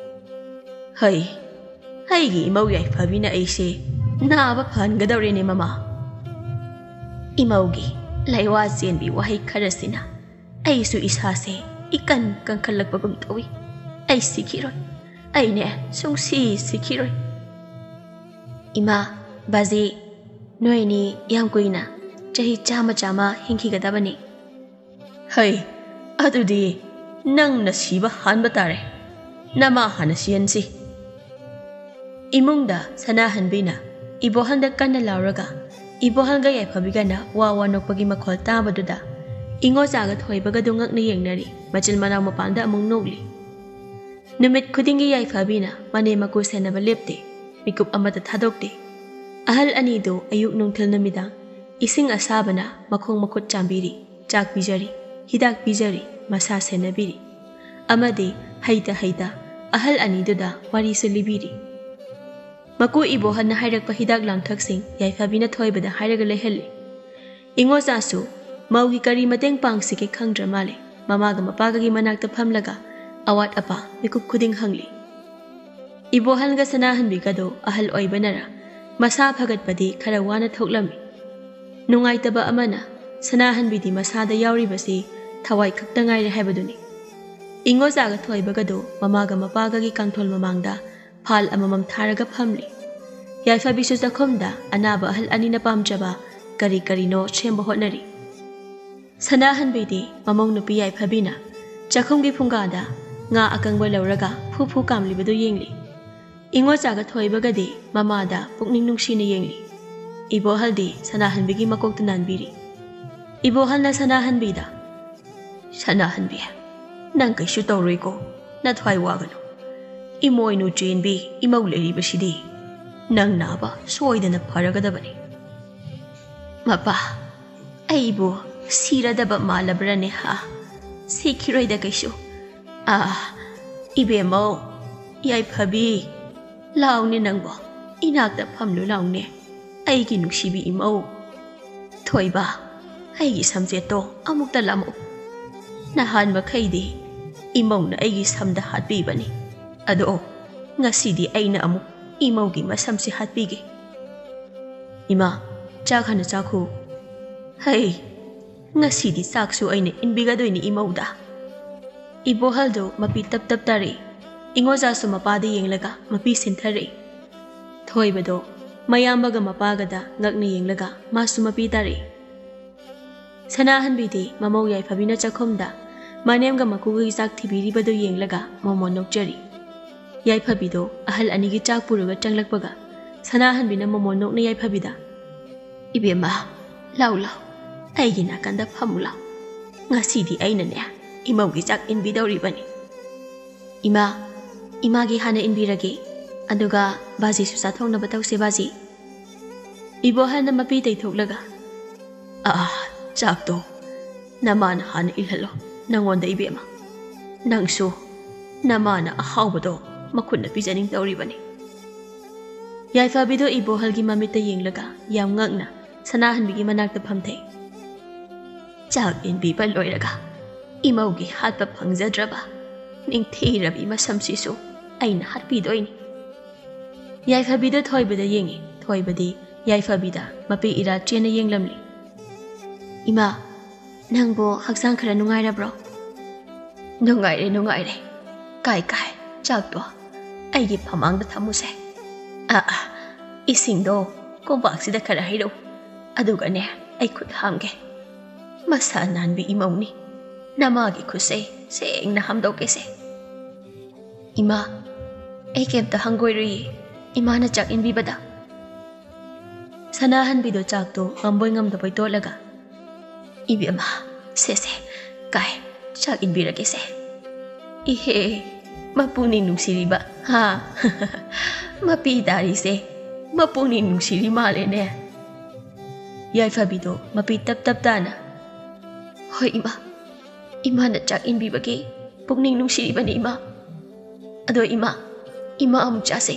hai gi mau yai phabina aise na ba phan gadawrene mama imaugi laiwa senbi wahai kharasina aisu isase ikan kankhalakbagum tawi ai sikhiroi aine sungsi sikhiroi ima baji noini yam kuina chahi chama hingkigadabani hai adudi nang na siba hanba tare nama hana siansi imungda sanahanbina ibohanda kanna lauraga ibohanga yaiphabigana wawa nokpagi makhol tabaduda ingo jaga thoibaga dungak na yengnari machil manaw mapanda among nogli numit khudingi yaiphabina mane maku senaba lepte mikup amata thadokte ahal anido ayuk nungthil namidang ising asabana makhong makhut chambiri chak bijari hidak bijari masa senabiri amade haita ahal aniduda wari selibiri maku ibo hanna hairak pa hidak langthak sing yaifabina thoibada hairaga lehelle ingo jasu maugi kari mateng pangsike khangdra male mamaga mapaga gi manakta phamlaga awat apa mikup khuding hangli ibo halga sanahanbi kado ahal oibanara masa phagatpadi khara wana thoklami nungaitaba amana sanahanbidi masada yauribasi thawai khakta ngaire haibaduni ingo jaga thoibagado mamaga mapaga gi kangthol mamangda phal amamam tharaga phamli yaifabisu jakhomda anaba ahal anina pamjaba kari no chemba hotnari sanahanbidi mamong nupi yaifabina jakhomgi phungada nga akangba lauraga phu kamlibadu yengli ingo jaga thoibagadi mamada pukning nungsina yengli ibo haldi sanahanbigi makok nanbiri Ibohalna sanahanbida. Sanahanbi. Nang kay tawroy ko. Nathway wagano. Imoy no chenbi. Imaw leribasidi. Nang naba. Soyda na paragadabani. Mapa. Ay ibo. Siradaba malabrane ha. Sikiroy da kaysyo. Ibe mo. Yay pabi. Lao ni nang bo. Inagda pamlo lao ni. Ay ginuksibi imaw. Thoy ba. Ay gisamjeto. Amuk dalamo. Nahan makaydi. Imaw na ay gisamda hatbi bani. Ado. Ngasidi ay na amuk. Imaw gi masamsi hatbigi. Ima. Chak hana chakhu. Hay. Ngasidi saksu ay na inbigadoy ni imaw da. Ibohaldo mapi tap tari. Ingoza su mapadi yenglaga mapi sintari. Thoy bado. Mayambaga mapagada ngakni yenglaga masu mapi tari. Sanahan bidi mamaw yay pabina chakomda. Manemga makugi sak tibiri bado yenglaga mamonok jari. Yay pabido ahal anigi chak puruga changlakbaga. Sanahan bina mamonok na yay pabida. Ibema, law. Ay ginakanda pamulaw. Ngasidi ay na niya. Imaw gi chak inbidaw ribani. Imagi hana inbiragi. Aduga bazi susathong na bataw si bazi. Ibohan na mapitay thuklaga. Chak to. Naman hana ilhalo. Nangonda ibema. Nangso. Naman ahaw bado. Makun na pijaning tawribani. Yay fabido ibohal gi mamita yenglaga. Yam ngak na. Sanahan bigi managta pamtay. Chak inbiba loiraga. Imaw gi hatpa pangzadraba. Ning thirabi masamsiso. Ay na hatpidoy ni. Yay fabida thoy bida yengi. Thoy badi yay fabida mapi ira chena yenglamli. Ima, nangbo haksang khara nungayra bro. Nungayre. Kai. Chak to. Ay gi pamang da thamuse. Ising do. Kumbak sida khara hiro. Aduga ne. Ay khut hamge. Masa nanbi imaw ni. Namagi khusay. Seeng na hamdaw kese. Ima, ay kemta hanggoy ri. Ima na chak inbibada. Sanahan bido chak to ngamboy ngamdaboy tolaga. Ibi ama, sese, kay, chak inbira kese. Ihe, mapunin nung siri ba? Ha? Mapitari se, mapunin nung siri male ne. Yay fabido, mapitap tana. Hoy ima na chak inbiba ki, pugning nung siri ba ni ima? Ado ima amuk chase.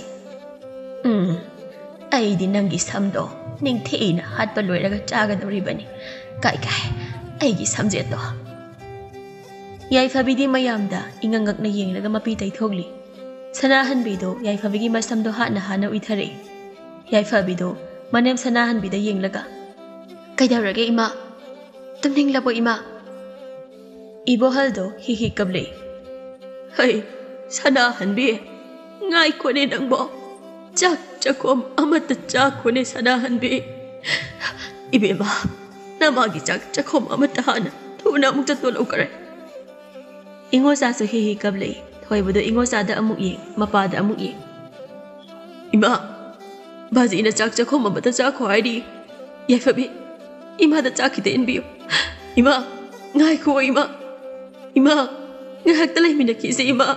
Ay di nang gisamdo, ning tiin na hat paloy raga chaga do ribani. Kay, ay gisamjet do. Yay fabidi mayamda, ingangak na yenglaga mapitay thogli. Sanahan bido, yay fabigi masamdo hat na hanaw ithari. Yay fabido, manem sanahan bida yenglaga. Kay daw raga ima, tumning labo ima. Ibohaldo, hihikabli. Hay, sanahan bi, ngay ko ni nang bo. Chakom amata chako ni sanahan bi. Ibema, namagi chakom amata hana. Tuna mong tatulaw ka rin. Ingosa so hihikabli. Thoy bado ingosa da amuk yeng, mapada amuk yeng. Ima, bazi na chakom amata chako ay di. Yay fabi, ima da chakita inbiyo. Ima, ngay ko ima. Ima, ngahak talay minakisi ima.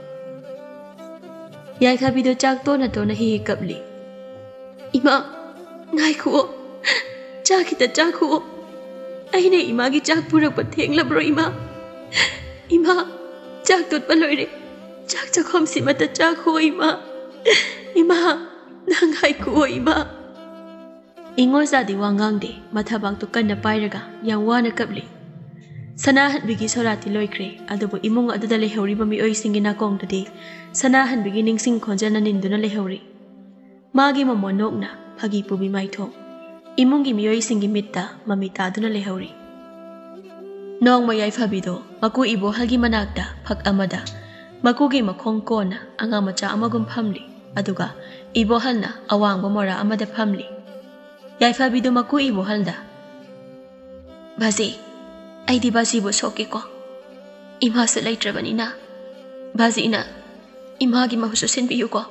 Yay fabido chak to na hihikabli. Ima, ngay ko. Chakita chako. Ay na imagi chak purak pateng labro ima. Ima, chak tot paloy re. Chak chakom si mata chako ima. Ima, nangay ko ima. Ingor sa diwangang de, matabang tukan na payraga, yang wana kabli. Sanahan bigi sorati loykre, adobo imong adada lehori mami oy singina kong tadi. Sanahan bigi ningsing konja na nindo na lehori. Magi mamonok na, pagi pubi maitong. Imong gimiyoy singi mitta, mamitado na lehori. Noong mayay fabido, maku ibo hagi managda, pag amada. Makugi makongko na, ang amacha amagum pamli. Aduga, ibo hal na, awang bumora amada pamli. Yay fabido maku ibo halda. Bazi, ay di bazi bo soki ko. Ima sa lay trabani na. Bazi na, imagi mahususin biyo ko.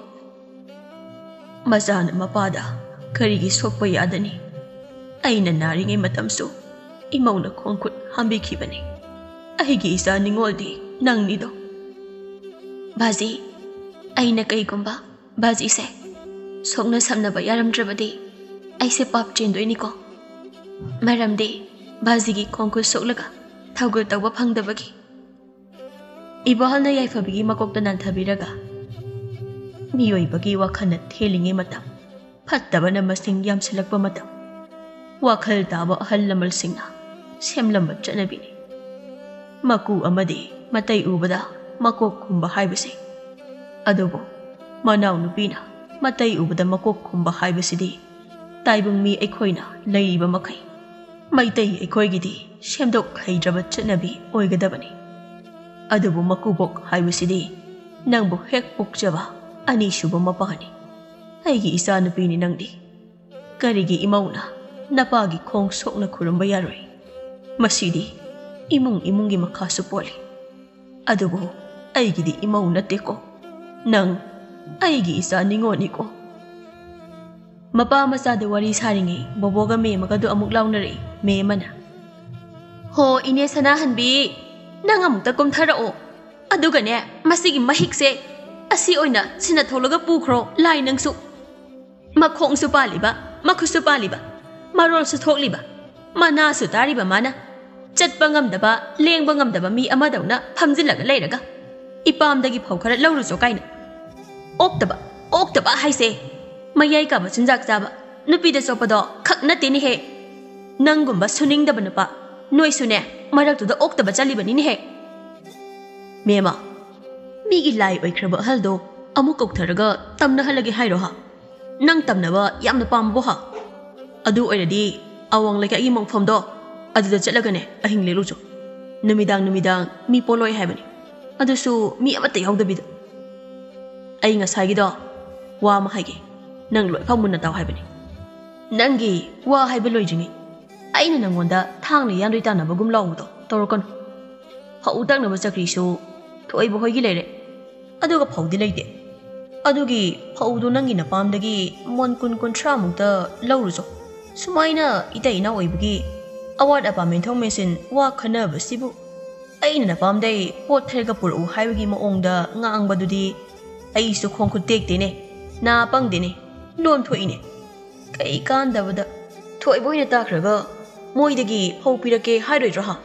Mazana mapada, karigi sokpa yada ni. Ay nanaring ay matamso. ꯏꯃꯧꯅ ꯈꯣꯡꯈꯨꯠ ꯍꯥꯝꯕꯤꯈꯤꯕꯅꯤ ꯑꯩꯒꯤ ꯏꯆꯥ ꯅꯤꯡꯉꯣꯜꯗꯤ ꯅꯪꯅꯤꯗꯣ ꯕꯥꯖꯤ ꯑꯩꯅ ꯀꯩꯒꯨꯝꯕ ꯕꯥꯖꯤꯁꯦ ꯁꯣꯛꯅ ꯁꯝꯅꯕ ꯌꯥꯔꯝꯗ꯭ꯔꯕꯗꯤ ꯑꯩꯁꯦ ꯄꯥꯞ ꯆꯦꯟꯗꯣꯏꯅꯤꯀꯣ ꯃꯔꯝꯗꯤ ꯕꯥꯖꯤꯒꯤ ꯈꯣꯡꯈꯨꯠ ꯁꯣꯛꯂꯒ ꯊꯧꯒꯜ ꯇꯧꯕ ꯐꯪꯗꯕꯒꯤ ꯏꯕꯣꯍꯜꯅ ꯌꯥꯏꯐꯕꯤꯒꯤ ꯃꯀꯣꯛꯇ ꯅꯥꯟꯊꯕꯤꯔꯒ ꯃꯤꯑꯣꯏꯕꯒꯤ ꯋꯥꯈꯜꯅ ꯊꯦꯜꯂꯤꯉꯩ ꯃꯇꯝ ꯐꯠꯇꯕꯅ ꯃꯁꯤꯡ ꯌꯥꯝꯁꯤꯜꯂꯛꯄ ꯃꯇꯝ ꯋꯥꯈꯜ ꯇꯥꯕ ꯑꯍꯜ ꯂꯃꯟꯁꯤꯡꯅ ꯁꯦꯝꯂꯝꯕ ꯆꯠꯅꯕꯤꯅꯤ ꯃꯀꯨ ꯑꯃꯗꯤ ꯃꯇꯩ ꯎꯕꯗ ꯃꯀꯣꯛ ꯈꯨꯝꯕ ꯍꯥꯏꯕꯁꯤ ꯑꯗꯨꯕꯨ ꯃꯅꯥꯎ ꯅꯨꯄꯤꯅ ꯃꯇꯩ ꯎꯕꯗ ꯃꯀꯣꯛ ꯈꯨꯝꯕ ꯍꯥꯏꯕꯁꯤꯗꯤ ꯇꯥꯏꯕꯪ ꯃꯤ ꯑꯩꯈꯣꯏꯅ ꯂꯩꯔꯤꯕ ꯃꯈꯩ ꯃꯩꯇꯩ ꯑꯩꯈꯣꯏꯒꯤꯗꯤ ꯁꯦꯝꯗꯣꯛ ꯍꯩꯗ꯭ꯔꯕ ꯆꯠꯅꯕꯤ ꯑꯣꯏꯒꯗꯕꯅꯤ ꯑꯗꯨꯕꯨ ꯃꯀꯨꯕꯣꯛ ꯍꯥꯏꯕꯁꯤꯗꯤ ꯅꯪꯕꯨ ꯍꯦꯛ ꯄꯣꯛꯆꯕ ꯑꯅꯤꯁꯨꯕ ꯃꯄꯥꯅꯤ ꯑꯩꯒꯤ ꯏꯆꯥꯅꯨꯄꯤꯅꯤ ꯅꯪꯗꯤ ꯀꯔꯤꯒꯤ ꯏꯃꯧꯅ ꯅꯄꯥꯒꯤ ꯈꯣꯡ ꯁꯣꯛꯅ ꯈꯨꯔꯨꯝꯕ ꯌꯥꯔꯣꯏ ꯃꯁꯤꯗꯤ ꯏꯃꯨꯡꯒꯤ ꯃꯈꯥꯁꯨ ꯄꯣꯜꯂꯤ ꯑꯗꯨꯕꯨ ꯑꯩꯒꯤꯗꯤ ꯏꯃꯧ ꯅꯠꯇꯦꯀꯣ ꯅꯪ ꯑꯩꯒꯤ ꯏꯆꯥ ꯅꯤꯡꯉꯣꯜꯅꯤꯀꯣ ꯃꯄꯥ ꯃꯆꯥꯗ ꯋꯥꯔꯤ ꯁꯥꯔꯤꯉꯩ ꯕꯣꯕꯣꯒ ꯃꯦꯝꯃꯒꯗꯨ ꯑꯃꯨꯛ ꯂꯥꯎꯅꯔꯛꯏ ꯃꯦꯝꯃꯅ ꯍꯣ ꯏꯅꯦ ꯁꯅꯥꯍꯟꯕꯤ ꯅꯪ ꯑꯃꯨꯛꯇ ꯀꯨꯝꯊꯔꯛꯑꯣ ꯑꯗꯨꯒꯅꯦ ꯃꯁꯤꯒꯤ ꯃꯍꯤꯛꯁꯦ ꯑꯁꯤ ꯑꯣꯏꯅ ꯁꯤꯅ ꯊꯣꯛꯂꯒ ꯄꯨꯈ꯭ꯔꯣ ꯂꯥꯏ ꯅꯪꯁꯨ ꯃꯈꯣꯡꯁꯨ ꯄꯥꯜꯂꯤꯕ ꯃꯈꯨꯠꯁꯨ ꯄꯥꯜꯂꯤꯕ ꯃꯔꯣꯜꯁꯨ ꯊꯣꯛꯂꯤꯕ ꯃꯅꯥꯁꯨ ꯇꯥꯔꯤꯕ ꯃꯥꯅ ꯆꯠꯄ ꯉꯝꯗꯕ ꯂꯦꯡꯕ ꯉꯝꯗꯕ ꯃꯤ ꯑꯃꯗꯧꯅ ꯐꯝꯖꯤꯜꯂꯒ ꯂꯩꯔꯒ ꯏꯄꯥꯝꯗꯒꯤ ꯐꯧ ꯈꯔ ꯂꯧꯔꯨꯆꯣ ꯀꯥꯏꯅ ꯑꯣꯛꯇꯕ ꯍꯥꯏꯁꯦ ꯃꯌꯥꯏ ꯀꯥꯕ ꯆꯤꯟꯖꯥꯛ ꯆꯥꯕ ꯅꯨꯄꯤꯗ ꯆꯣꯞꯄꯗꯣ ꯈꯛ ꯅꯠꯇꯦꯅꯦꯍꯦ ꯅꯪꯒꯨꯝꯕ ꯁꯨꯅꯤꯡꯗꯕ ꯅꯨꯄꯥ ꯅꯣꯏꯁꯨꯅꯦ ꯃꯔꯛꯇꯨꯗ ꯑꯣꯛꯇꯕ ꯆꯠꯂꯤꯕꯅꯤꯅꯦꯍꯦ ꯃꯦꯝꯃ ꯃꯤꯒꯤ ꯂꯥꯏ ꯑꯣꯏꯈ꯭ꯔꯕ ꯑꯍꯜꯗꯣ ꯑꯃꯨꯛ ꯀꯧꯊꯔꯒ ꯇꯝꯅꯍꯜꯂꯒꯦ ꯍꯥꯏꯔꯣ ꯍꯥ ꯅꯪ ꯇꯝꯅꯕ ꯌꯥꯝꯅ ꯄꯥꯝꯕꯣ ꯍꯥ ꯑꯗꯨ ꯑꯣꯏꯔꯗꯤ ꯑꯋꯥꯡ ꯂꯩꯀꯥꯏꯒꯤ ꯃꯣꯡꯐꯝꯗꯣ ꯑꯗꯨꯗ ꯆꯠꯂꯒꯅꯦ ꯑꯍꯤꯡ ꯂꯦꯛꯂꯨꯆꯣ ꯅꯨꯃꯤꯗꯥꯡ ꯃꯤ ꯄꯣꯂꯣꯏ ꯍꯥꯏꯕꯅꯤ ꯑꯗꯨꯁꯨ ꯃꯤ ꯑꯃꯠꯇ ꯌꯥꯎꯗꯕꯤꯗ ꯑꯩ ꯉꯁꯥꯏꯒꯤꯗꯣ ꯋꯥ ꯑꯃ ꯍꯥꯏꯒꯦ ꯅꯪ ꯂꯣꯏꯐꯥꯎ ꯃꯨꯟꯅ ꯇꯥꯎ ꯍꯥꯏꯕꯅꯤ ꯅꯪꯒꯤ ꯋꯥ ꯍꯥꯏꯕ ꯂꯣꯏꯗ꯭ꯔꯤꯉꯩ ꯑꯩꯅ ꯅꯪꯉꯣꯟꯗ ꯊꯥꯡꯅ ꯌꯥꯟꯗꯣꯏ ꯇꯥꯟꯅꯕꯒꯨꯝ ꯂꯥꯎꯕꯗꯣ ꯇꯧꯔꯛꯀꯅꯨ ꯐꯧ ꯇꯛꯅꯕ ꯆꯀ꯭ꯔꯤꯁꯨ ꯊꯣꯏꯕ ꯍꯣꯏꯒꯤ ꯂꯩꯔꯦ ꯑꯗꯨꯒ ꯐꯧꯗꯤ ꯂꯩꯇꯦ ꯑꯗꯨꯒꯤ ꯐꯧꯗꯨ ꯅꯪꯒꯤ ꯅꯄꯥꯝꯗꯒꯤ ꯃꯣꯟ 20-30ꯃꯨꯛꯇ ꯂꯧꯔꯨꯆꯣ ꯁꯨꯃꯥꯏꯅ ꯏꯇꯩ ꯏꯅꯥꯎ ꯑꯣꯏꯕꯒꯤ ꯑꯋꯥꯠ ꯑꯄꯥ ꯃꯦꯟꯊꯣꯛ ꯃꯦꯟꯁꯤꯟ ꯋꯥ ꯈꯟꯅꯕꯁꯤꯕꯨ ꯑꯩꯅ ꯅꯄꯥꯝꯗꯩ ꯄꯣꯠ ꯊꯩꯔꯒ ꯄꯨꯔꯛꯎ ꯍꯥꯏꯕꯒꯤ ꯃꯑꯣꯡꯗ ꯉꯥꯡꯕꯗꯨꯗꯤ ꯑꯩꯁꯨ ꯈꯣꯡꯈꯨꯠ ꯇꯦꯛꯇꯦꯅꯦ ꯅꯥ ꯄꯪꯗꯦꯅꯦ ꯂꯣꯟ ꯊꯣꯛꯏꯅꯦ ꯀꯩ ꯀꯥꯟꯗꯕꯗ ꯊꯣꯏꯕ ꯑꯣꯏꯅ ꯇꯥꯈ꯭ꯔꯒ ꯃꯣꯏꯗꯒꯤ ꯐꯧ ꯄꯤꯔꯛꯀꯦ ꯍꯥꯏꯔꯣꯏꯗ꯭ꯔꯣ ꯍꯥ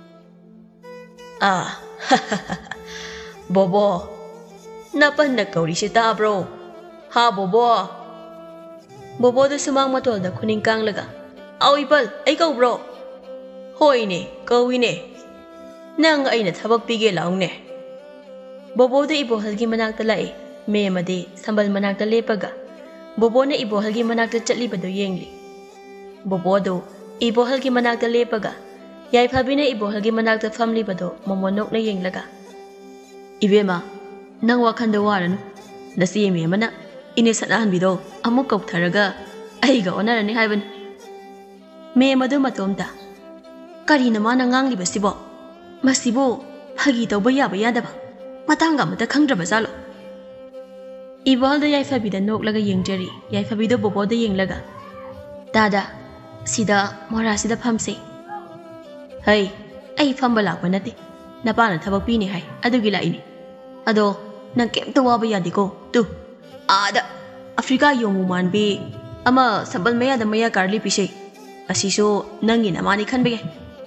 ꯕꯣꯕꯣ ꯅꯄꯟꯅ ꯀꯧꯔꯤꯁꯦ ꯇꯥꯕ꯭ꯔꯣ ꯍꯥ ꯕꯣꯕꯣ ꯕꯣꯕꯣꯗ ꯁꯨꯃꯥꯡ ꯃꯇꯣꯜꯗ ꯈꯨꯅꯤꯡ ꯀꯥꯡꯂꯒ ꯑꯥꯎ ꯏꯄꯜ ꯑꯩ ꯀꯧꯕ꯭ꯔꯣ ꯍꯣꯏꯅꯦ ꯀꯧꯏꯅꯦ ꯅꯪ ꯑꯩꯅ ꯊꯕꯛ ꯄꯤꯒꯦ ꯂꯥꯎꯅꯦ ꯕꯣꯕꯣꯗ ꯏꯕꯣꯍꯜꯒꯤ ꯃꯅꯥꯛꯇ ꯂꯥꯛꯏ ꯃꯦꯝꯃꯗꯤ ꯁꯝꯕꯜ ꯃꯅꯥꯛꯇ ꯂꯦꯞꯄꯒ ꯕꯣꯕꯣꯅ ꯏꯕꯣꯍꯜꯒꯤ ꯃꯅꯥꯛꯇ ꯆꯠꯂꯤꯕꯗꯨ ꯌꯦꯡꯂꯤ ꯕꯣꯕꯣꯗꯨ ꯏꯕꯣꯍꯜꯒꯤ ꯃꯅꯥꯛꯇ ꯂꯦꯞꯄꯒ ꯌꯥꯏꯐꯕꯤꯅ ꯏꯕꯣꯍꯜꯒꯤ ꯃꯅꯥꯛꯇ ꯐꯝꯂꯤꯕꯗꯨ ꯃꯃꯣꯟ ꯅꯣꯛꯅ ꯌꯦꯡꯂꯒ 이베마 ꯅꯪ ꯋꯥꯈꯟꯗ ꯋꯥꯔꯅꯨ ꯅꯁꯤ ꯃꯦꯝꯃꯅ 이네 ꯁꯅꯥꯍꯟꯕꯤꯗꯣ ꯑꯃꯨꯛ ꯀꯧꯊꯔꯒ ꯑꯩꯒ ꯑꯣꯟꯅꯔꯅꯤ ꯍꯥꯏꯕꯅꯤ ꯃꯦꯝ ꯑꯗꯨ ꯃꯇꯣꯝꯇ ꯀꯔꯤꯅ ꯃꯥꯅ ꯉꯥꯡꯂꯤꯕꯁꯤꯕꯣ ꯃꯁꯤꯕꯨ ꯐꯥꯒꯤ ꯇꯧꯕ ꯌꯥꯕ ꯌꯥꯗꯕ ꯃꯇꯥꯡꯒ ꯑꯃꯇ ꯈꯪꯗ꯭ꯔꯕꯖꯥꯠꯂꯣ 이보halꯗ ꯌꯥꯏꯐꯕꯤꯗ ꯅꯣꯛꯂꯒ ꯌꯦꯡꯖꯔꯤ ꯌꯥꯏꯐꯕꯤꯗ ꯕꯣꯕꯣꯗ ꯌꯦꯡꯂꯒ ꯗꯥꯗꯥ ꯁꯤꯗ ꯃꯣꯔꯥꯁꯤꯗ ꯐꯝꯁꯦ ꯍꯩ ꯑꯩ ꯐꯝꯕ ꯂꯥꯛꯄ ꯅꯠꯇꯦ ꯅꯄꯥꯅ ꯊꯕꯛ ꯄꯤꯅꯤ ꯍꯥꯏ ꯑꯗꯨꯒꯤ ꯂꯥꯛꯏꯅꯤ ꯑꯗꯣ ꯅꯪ ꯀꯩꯝꯇ ꯋꯥꯕ ꯌꯥꯗꯦꯀꯣ ꯇꯨ 아다 아프리카 용무 만비 아마 선발 매야다 매야 가르리 피시 아시쇼 낭기 나마니 칸베게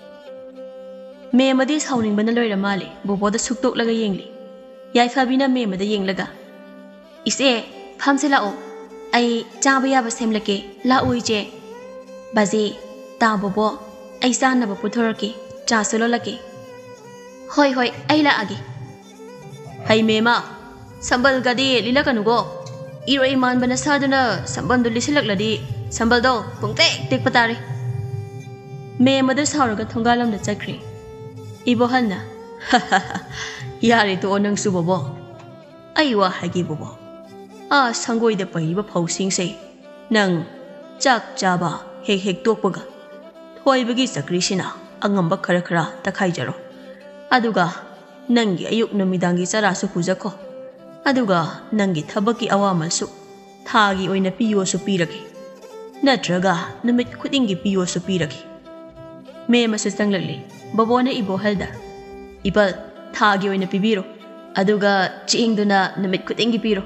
메마디 사우닝ꯕꯅ ꯂꯣꯏꯔ ꯃꯥꯜꯂꯤ ꯕꯣꯕꯣꯗ ꯁꯨꯛꯇꯣꯛꯂꯒ ꯌꯦꯡꯂꯤ ꯌꯥꯏꯐꯕꯤꯅ ꯃꯦꯃꯗ ꯌꯦꯡꯂꯒ 이세 ꯐꯝꯁꯦ ꯂꯥꯛꯑꯣ ꯑꯩ ꯆꯥꯕ ꯌꯥꯕ ꯁꯦꯝꯂꯛꯀꯦ ꯂꯥꯛꯑꯣ 이제 바지 ꯇꯥ ꯕꯣꯕꯣ ꯑꯩ ꯆꯥꯅꯕ ꯄꯨꯊꯣꯔꯛꯀꯦ ꯆꯥꯁꯨ ꯂꯣꯜꯂꯛꯀꯦ ꯍꯣꯏ ꯍꯣꯏ ꯑꯩ ꯂꯥꯛꯑꯒꯦ ꯍꯩ ꯃꯦꯃ ꯁꯝꯕꯜꯒꯗꯤ ꯂꯤꯂꯛꯀꯅꯨꯀꯣ 이로이 만바나 사드나 삼번도 리실락라디 삼발도 붕땡 땡 빠따리 메마드 사우르가 통갈람다 짝크리 이보한나 하하하 야리 또 넌수 보보 아이와 하기 보보 아 상고이데 빠이바 파우싱세 능 짝짜바 핵핵 똑버가 토이버기 짝크리시나 안감바 카라카라 타카이자로 아두가 낭기 아육 누미당기 짜라수 부자코 ꯑꯗꯨꯒ ꯅꯪꯒꯤ ꯊꯕꯛꯀꯤ ꯑꯋꯥꯃꯜꯁꯨ ꯊꯥꯒꯤ ꯑꯣꯏꯅ ꯄꯤꯌꯣꯁꯨ ꯄꯤꯔꯒꯦ ꯅꯠꯇ꯭ꯔꯒ ꯅꯨꯃꯤꯠ ꯈꯨꯗꯤꯡꯒꯤ ꯄꯤꯌꯣꯁꯨ ꯄꯤꯔꯒꯦ मे मसे चंगलगली बबोना इबोहलदा इपल थागी ओइना पिबिरो अदुगा चिंगदुना नमित खुदिंगी पिरो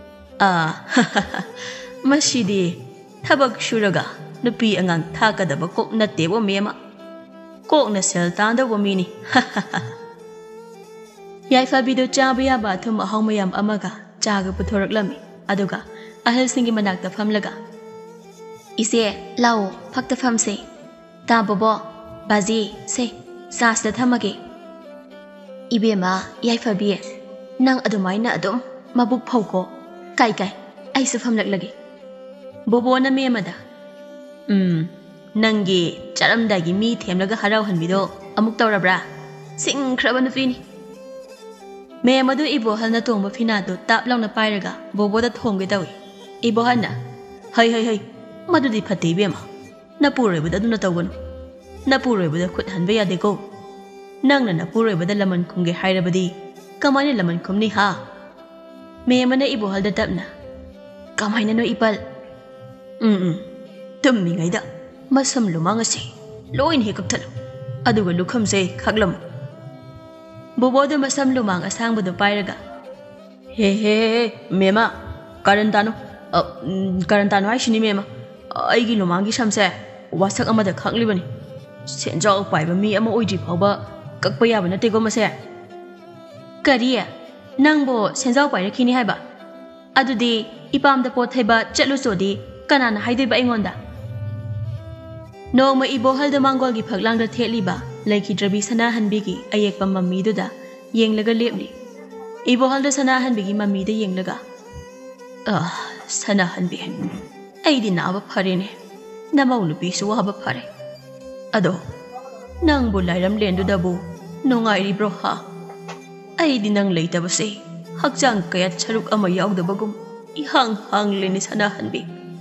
मसीदी थबक शुरगा नुपी अंगांग थाकदबा कोक नत्तेबो मेमा कोकना सेल तांदबो मिनी याइफाबिदो चाबा याबा थुम अहाव मयाम अमगा चागा पुथोरकलमी अदुगा अहलसिंगी मनाक्ता फमलगा इसे लाओ फक्ता फमसे ता बबो बाजी से सासदा थमगे इबेमा याइफाबी नंग अदुमाइना अदुम मबुक फौको काय काय ऐसे फमलकलगे बोबोना मेमदा नंगी चरमदागी मी थेमलगा हराव हनबिदो अमुक तौरब्रा सिंख्रबा नुपीनी मे मधु इबोहलना तोंबा फिनादो ताप लाउना पाइरगा बोबोदा थोंगे तवी इबोहलना हई हई हई मधुदी फते बेमा नपुरोइबदा दुना तौगनु नपुरोइबदा खुद हनबा यादेको नंगना नपुरोइबदा लमन खुंगे हाइरबदी कमाइना लमन खुमनी हा मे मना इबोहलदा तपना कमाइना नो इपल तुमनिङैदा मसम लुमांगसे लोइन हेकपथलो अदुगा लुखमसे खगलम बोबोदो मसम लुमांग असांगबदो पाइरगा हे मेमा करंतानो हाइसिनी मेमा आइगी लुमांगी समसे वासक अमदा खगलिबनी सेंजाव पाइबा मी अमा ओइजि फावबा कक्पा याबा नतेगो मसे करिया नंगबो सेंजाव पाइरखिनी हाइबा अदुदी इपामदा पोत थैबा चलु सोदी कनाना हाइदैबा इंगोंदा नोंमा इबोहलदा मांगोलगी फगलांगदा थेलिबा लैखिद्रबी सनाहनबीगी अयेकपा मम्मीदुदा येंगलगा लेपली इबोहलदा सनाहनबीगी मम्मीदा येंगलगा सनाहनबी अइदी नाबा फरेने नमौ नुपीसु वाबा फरे अदो नंगबु लाइरम लेंदुदाबु नोंगाइरिब्रो हा अइदी नंग लेइतबसे हक्चांग कया छरुक अमा यावदबगुम इहांग हांग लेनि सनाहनबी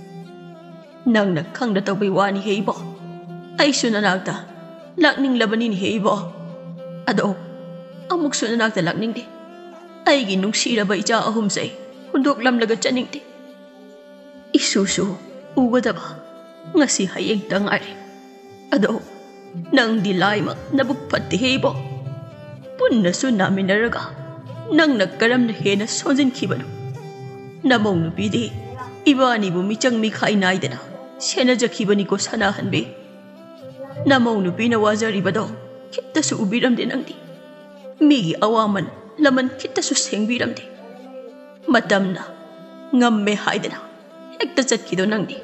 नंगना खंगदा तौबै वानी हेइबो अइसु ननाक्ता लाकनिंगलबनिनि हेइबो अदो अमुकसु ननाक्ता लाकनिंगदे अइगी नुंगसिरबा इचा अहुमसे हुंदोकलमलगा चनिंगदे इसुसु उगदबा ngasi hayeng tangari ado nang dilaima nabuk patti hebo punna su naminaraga nang nakaram na hena sonjin khibanu namong nu pidi ibani bu michang mi khai nai dena sena jakhibani ko sana hanbe namong nu pina wazari bado kitta su ubiram de nangdi mi gi awaman laman kitta su sengbiram de matamna ngamme haidena ekta chatkido nangdi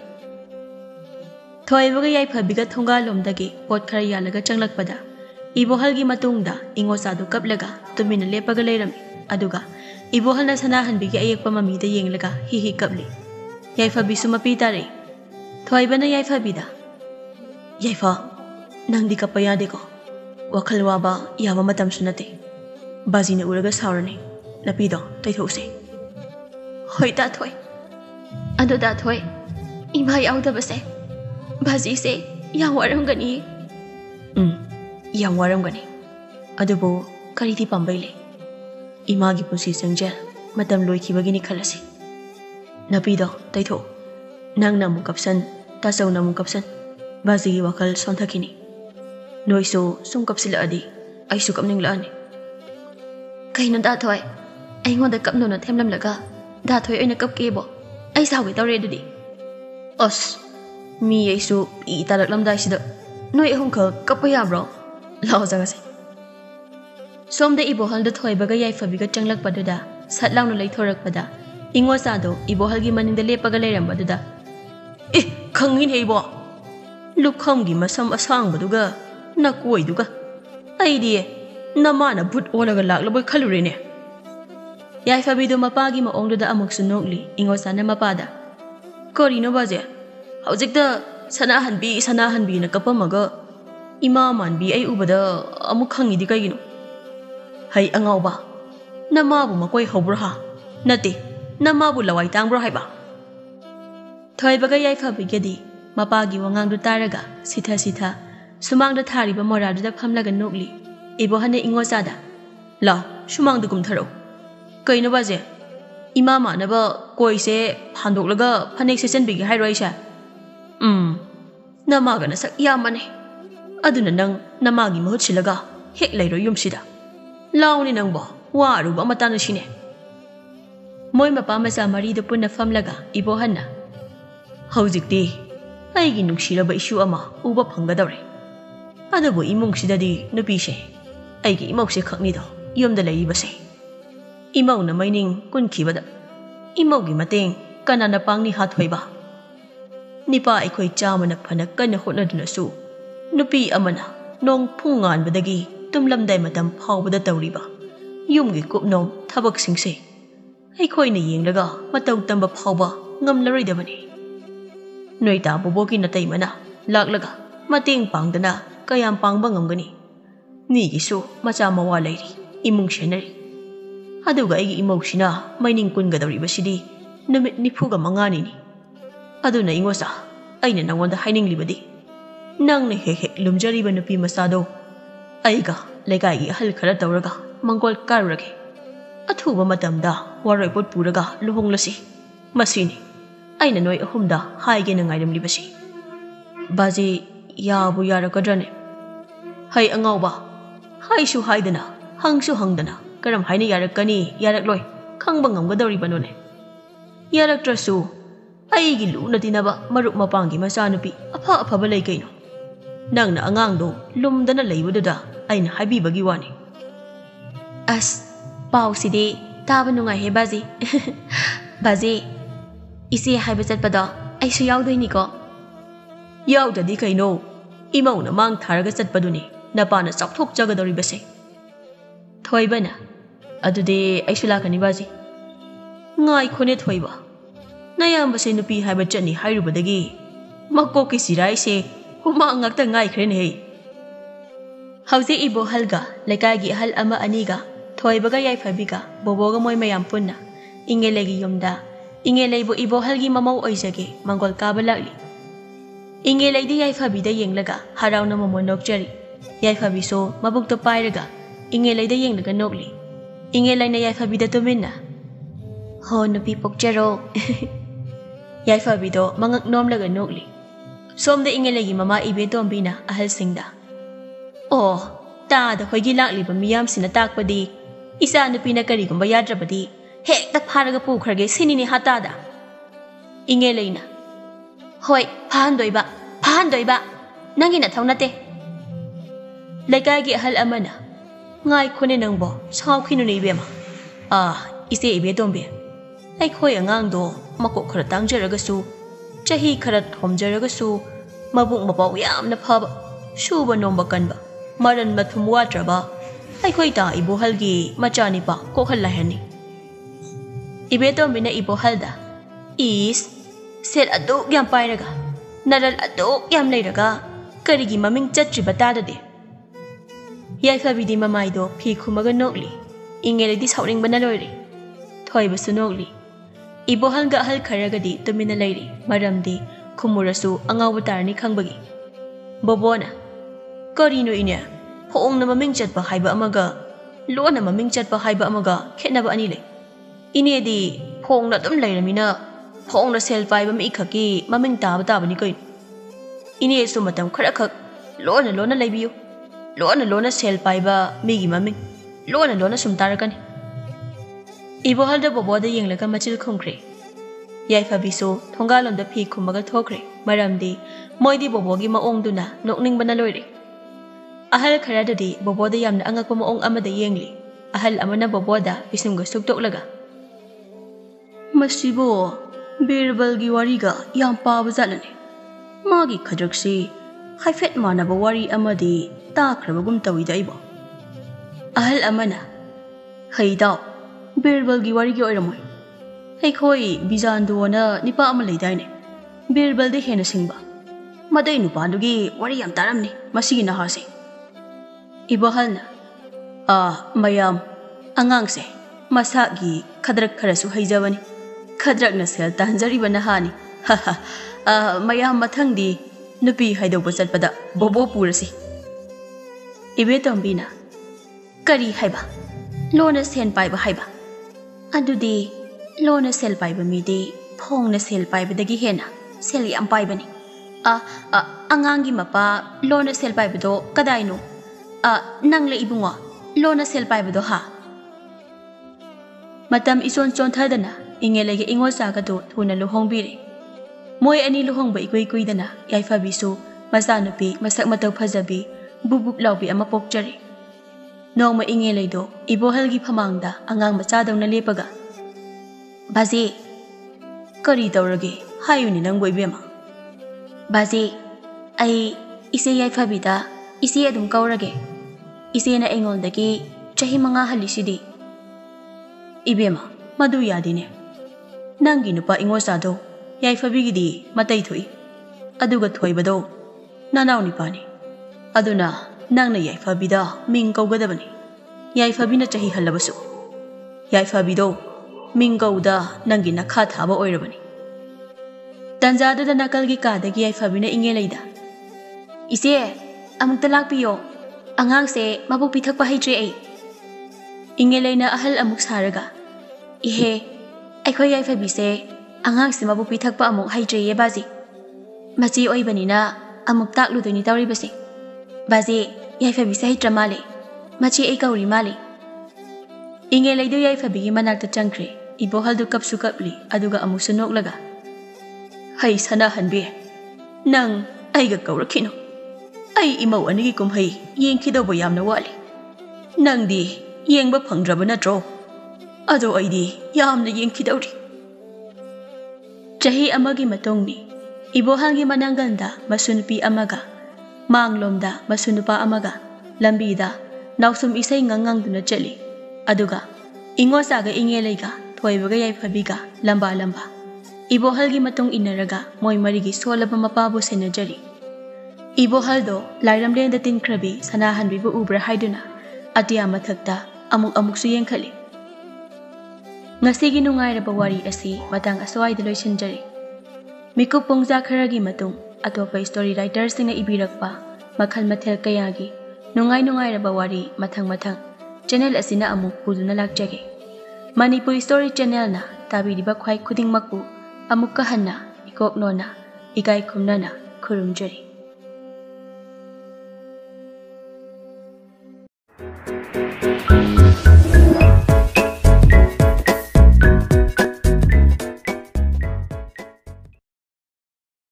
थोइबगा याइफाबिगा थोंगालोमदगी पोट खरा यालगा चंगलकपदा इबोहलगी मतुंगदा इंगोसादु कपलगा तुमिना लेपगा Laramie अदुगा इबोहलना सनाहनबिगी अयेकपा ममीदा येंगलगा हि कपली याइफाबिसु मपी तारे थोइबना याइफाबिदा याइफा नंगदी कपा यादेको वखल वाबा याबा मतमसु नते बाजीना उरगा सावरने नपीदो तैथौसे होइता थोइ अदुदा थोइ इमा याउदबसे बाजी से याम वारमगनी याम वारमगनी अदुबो करीति पंबैले इमागी पुसी संजल मतम लोइखिबगिनी खलसी नपीदो तैथो नंगना मुकपसन तासौना मुकपसन बाजीगी वखल सोंथकिनी नोइसो सुम कपसिलअदि आइसु कपनिंगलानि कहिनो दाथोय अइंगोंदा कपनोना थेमलमलगा दाथोय ओइना कपकेबो अइ सावगे तौरे दुदि अस मी यैसु इ तारकलमदाइसिदा नोइ अहुम ख कपा याब्रो लाओ जगसे सोमदा इबोहलदा थोइबगा याइफाबिगा चंगलकपदुदा सतलाउना लैथोरकपदा इंगोसादो इबोहलगी मनिंगदा लेपगा लेरमबदुदा ए खंगिन हेइबो लुखमगी मसम असांगबदुगा नकोइदुगा अइदि नमाना भूत ओलगा लाक्लबोय खलुरेने याइफाबिदो मपागी माओंगदुदा अमुकसु नोकली इंगोसाना मपादा करिनो बाजे हौजिकता सनाहनबी न कपमगा इमा मानबी आई उबदा अमु खंगिदि कइगिनो हई अंगावबा नमाबु मकोय हौब्रा हा नते नमाबु लवाई तांब्रा हाइबा थोइबगा याइफाबिगेदि मपागी वंगांगदु तारगा सिथा सुमांगदा थारिबा मोरादुदा फमलगा नोकली इबोहने इंगोसादा ला सुमांगदु कुमथरो कइनो बाजे इमा मानबा कोइसे हांदोकलगा फनेक सेचनबिगे हाइरोइसा नमागना सक यामने aduna nang namagi mahut silaga hek leiro yumsida launi nang bo waru ba matana shine moi mapa masa mari do punna famlaga ibohanna haujikti aigi nungsiraba isu ama uba phangadawre adabu imungsidadi nupise aigi imause khakni do yumda leibase imauna maining kunkhibada imaugi mateng kanana pangni hathoiba nipa aikoi chamana phana kana hotnaduna su nupi amana nong phungan badagi tumlamdai matam phawbada tawriba yumgi kupnom thabak singse aikoi na yenglaga matau tamba phawba ngamlaroidabani noita boboki natai mana laklaga mateng pangdana kayam pangba ngamgani nigi su macha mawa leiri imung shenari aduga aigi imaushina maining kungadawri basidi numit nifuga mangani ni aduna ingosa aina nangonda haininglibadi nangna hek lumjariba nupi masado aiga legai hal khara tawraga mangol karrage athuba matamda waroi pot puraga luhonglasi masini aina noi ahumda haige na ngairamlibasi baji yabu yarakadrane hai angauba haisu haidana hangsu hangdana karam haina yarakani yarakloi khangba ngamgadawribanone yaraktrasu aigi luna tinaba marup mapangi masanupi apha aphaba lei kaino nangna angangdo lumdana leibududa aina habibagi wani as pausidi taba nungai he baji baji isi haiba chatpada aisu yaudoi ni ko yaudadi kaino imauna mang tharaga chatpaduni napana chapthok jagadori base thoibana adude aisu lakani baji ngai khone thoiba nayam base nupi haiba chani hairubadagi makko ki sirai se huma ngakta ngai khrene hei hauze ibo halga lekagi hal ama aniga thoibaga yai phabiga boboga moi mayam punna ingelegi yumda ingeleibo ibo halgi mamau oisage mangol kabalali ingeledi yai phabida yenglaga harauna momo nokjari yai phabi so mabukto pairaga ingeleida yenglaga nokli ingelaina yai phabida tuminna ho nupi pokjaro yai phabido mangak nomlaga nokli somda ingelegi mama ibe tombina ahal singda oh ta da hoigi lakliba miyam sina takpadi isa nupina karigumba yadrabadi hekta pharaga pukhrage sinini hatada ingeleina hoi phandoiba nangina thaunate lekai ahal amana ngai khone nangbo saukhinu nei bema ise ibe tombe ai khoi angangdo mako khara tangjaraga su chahi khara thomjaraga su mabuk mapau yamna phaba shuba nomba kanba maran mathum watraba ai khoi ta ibo halgi machani pa kokhal lahani ibe tombina ibo halda is sel aduk yam pairaga naral aduk yam leiraga karigi maming chatri batada de yai phabidi mamaido phi khumaga nokli ingeledi sauring bana loiri thoiba su nokli ibo halga hal kharagadi tumina leiri maramdi khumurasu angaw tarni khangbagi bobona korino ine phongna maming chatpa haiba amaga lona maming chatpa haiba amaga khetnaba ani le inedi phongna dum leiramina phongna sel paiba mi khaki maming taba tabani koi ine su matam khara khak lona leibiyu lona sel paiba migi maming lona sum tarakani ibo halda boboda yenglaga machil khongkre yai phabi so thongalonda phi khumaga thokre maramdi moidi bobogi maongduna nokning bana loire ahal kharadadi boboda yamna angakpa maong amada yengli ahal amana boboda bisimga suktoklaga masibo birbalgi wariga yam paba jalane magi khadraksi haifet manaba wari amadi takrabagum tawida ibo ahal amana haidao birbalgi warigi oiramoi heikhoi bijandona nipa ama leidaine birbalde hena singba madai nupadugi wari yam taramni masigi na hase ibahalna mayam angangse masagi khadrak kharasu haijawani khadrak na sel tanjari bana hani mayam mathangdi nupi haidoba chatpada bobo purasi ibe tombina kari haiba lona sen paiba haiba adudi lona sel paiba midi phongna sel paiba dagi hena sel yam paibani Angangi mapa lona sel paibado kadaino nang le ibungo lona sel paibado ha matam ison chon thadana ingelege ingo sagado thuna luhongbiri moi ani luhongba ikoi kuidana yaifabi su masanupi masak matau phajabi bubuk lawbi ama pokjari nongma ingeleido ibohalgi phamangda angang machadawna lepaga baji kari tawrage hayuni nang boibema baji ai ise yaifabida ise adum kaurage ise na engondagi chahi manga halisidi ibema madu yadine nangi nupa ingo sado yaifabigidi matai thui aduga thoibado nanaw nipani aduna nangna yaifabida ming kaugadabani yaifabina chahi halabasu yaifabido ming kauda nangi nakha thaba oirabani tanjada da nakalgi kadagi yaifabina ingeleida ise amukta lakpiyo angang se mabuk pithakpa haitre ai ingeleina ahal amuk saraga ihe aikhoi yaifabi se angang se mabuk pithakpa amuk haitre ye baji machi oibanina amuk takludoni tawribase baji yaifabi se haitra male machi ai kauri male ingeleido yaifabigi manakta changkre ibohaldu kapsu kapli aduga amuk sunok hai sana hanbe nang aiga kaurakhino ai imau anigi kumhai yengkhidobo yamna wali nangdi yengba phangraba natro ado aidi yamna yengkhidori chahi amagi matongni ibohalgi mananganda masunupi amaga manglomda masunupa amaga lambida nausum isai ngangangduna chali aduga ingosaga ingeleiga thoibaga yaifabiga lamba ibohalgi matung inaraga moi marigi solaba mapabu senajari ibohaldo lairamlenda tinkrabi sanahanbibu ubra haiduna atiya mathakta amuk yengkhali ngasigi nungairaba wari asi matang aswaida loisinjari mikuk pongja kharagi matung atopa story writer singna ibirakpa makhal mathel kayagi nungairaba wari mathang channel asina amuk puduna lakjage Manipur Story Channel na tabiriba khwai khudingmakpu amukka hanna ikok nona ikai khumnana khurumjari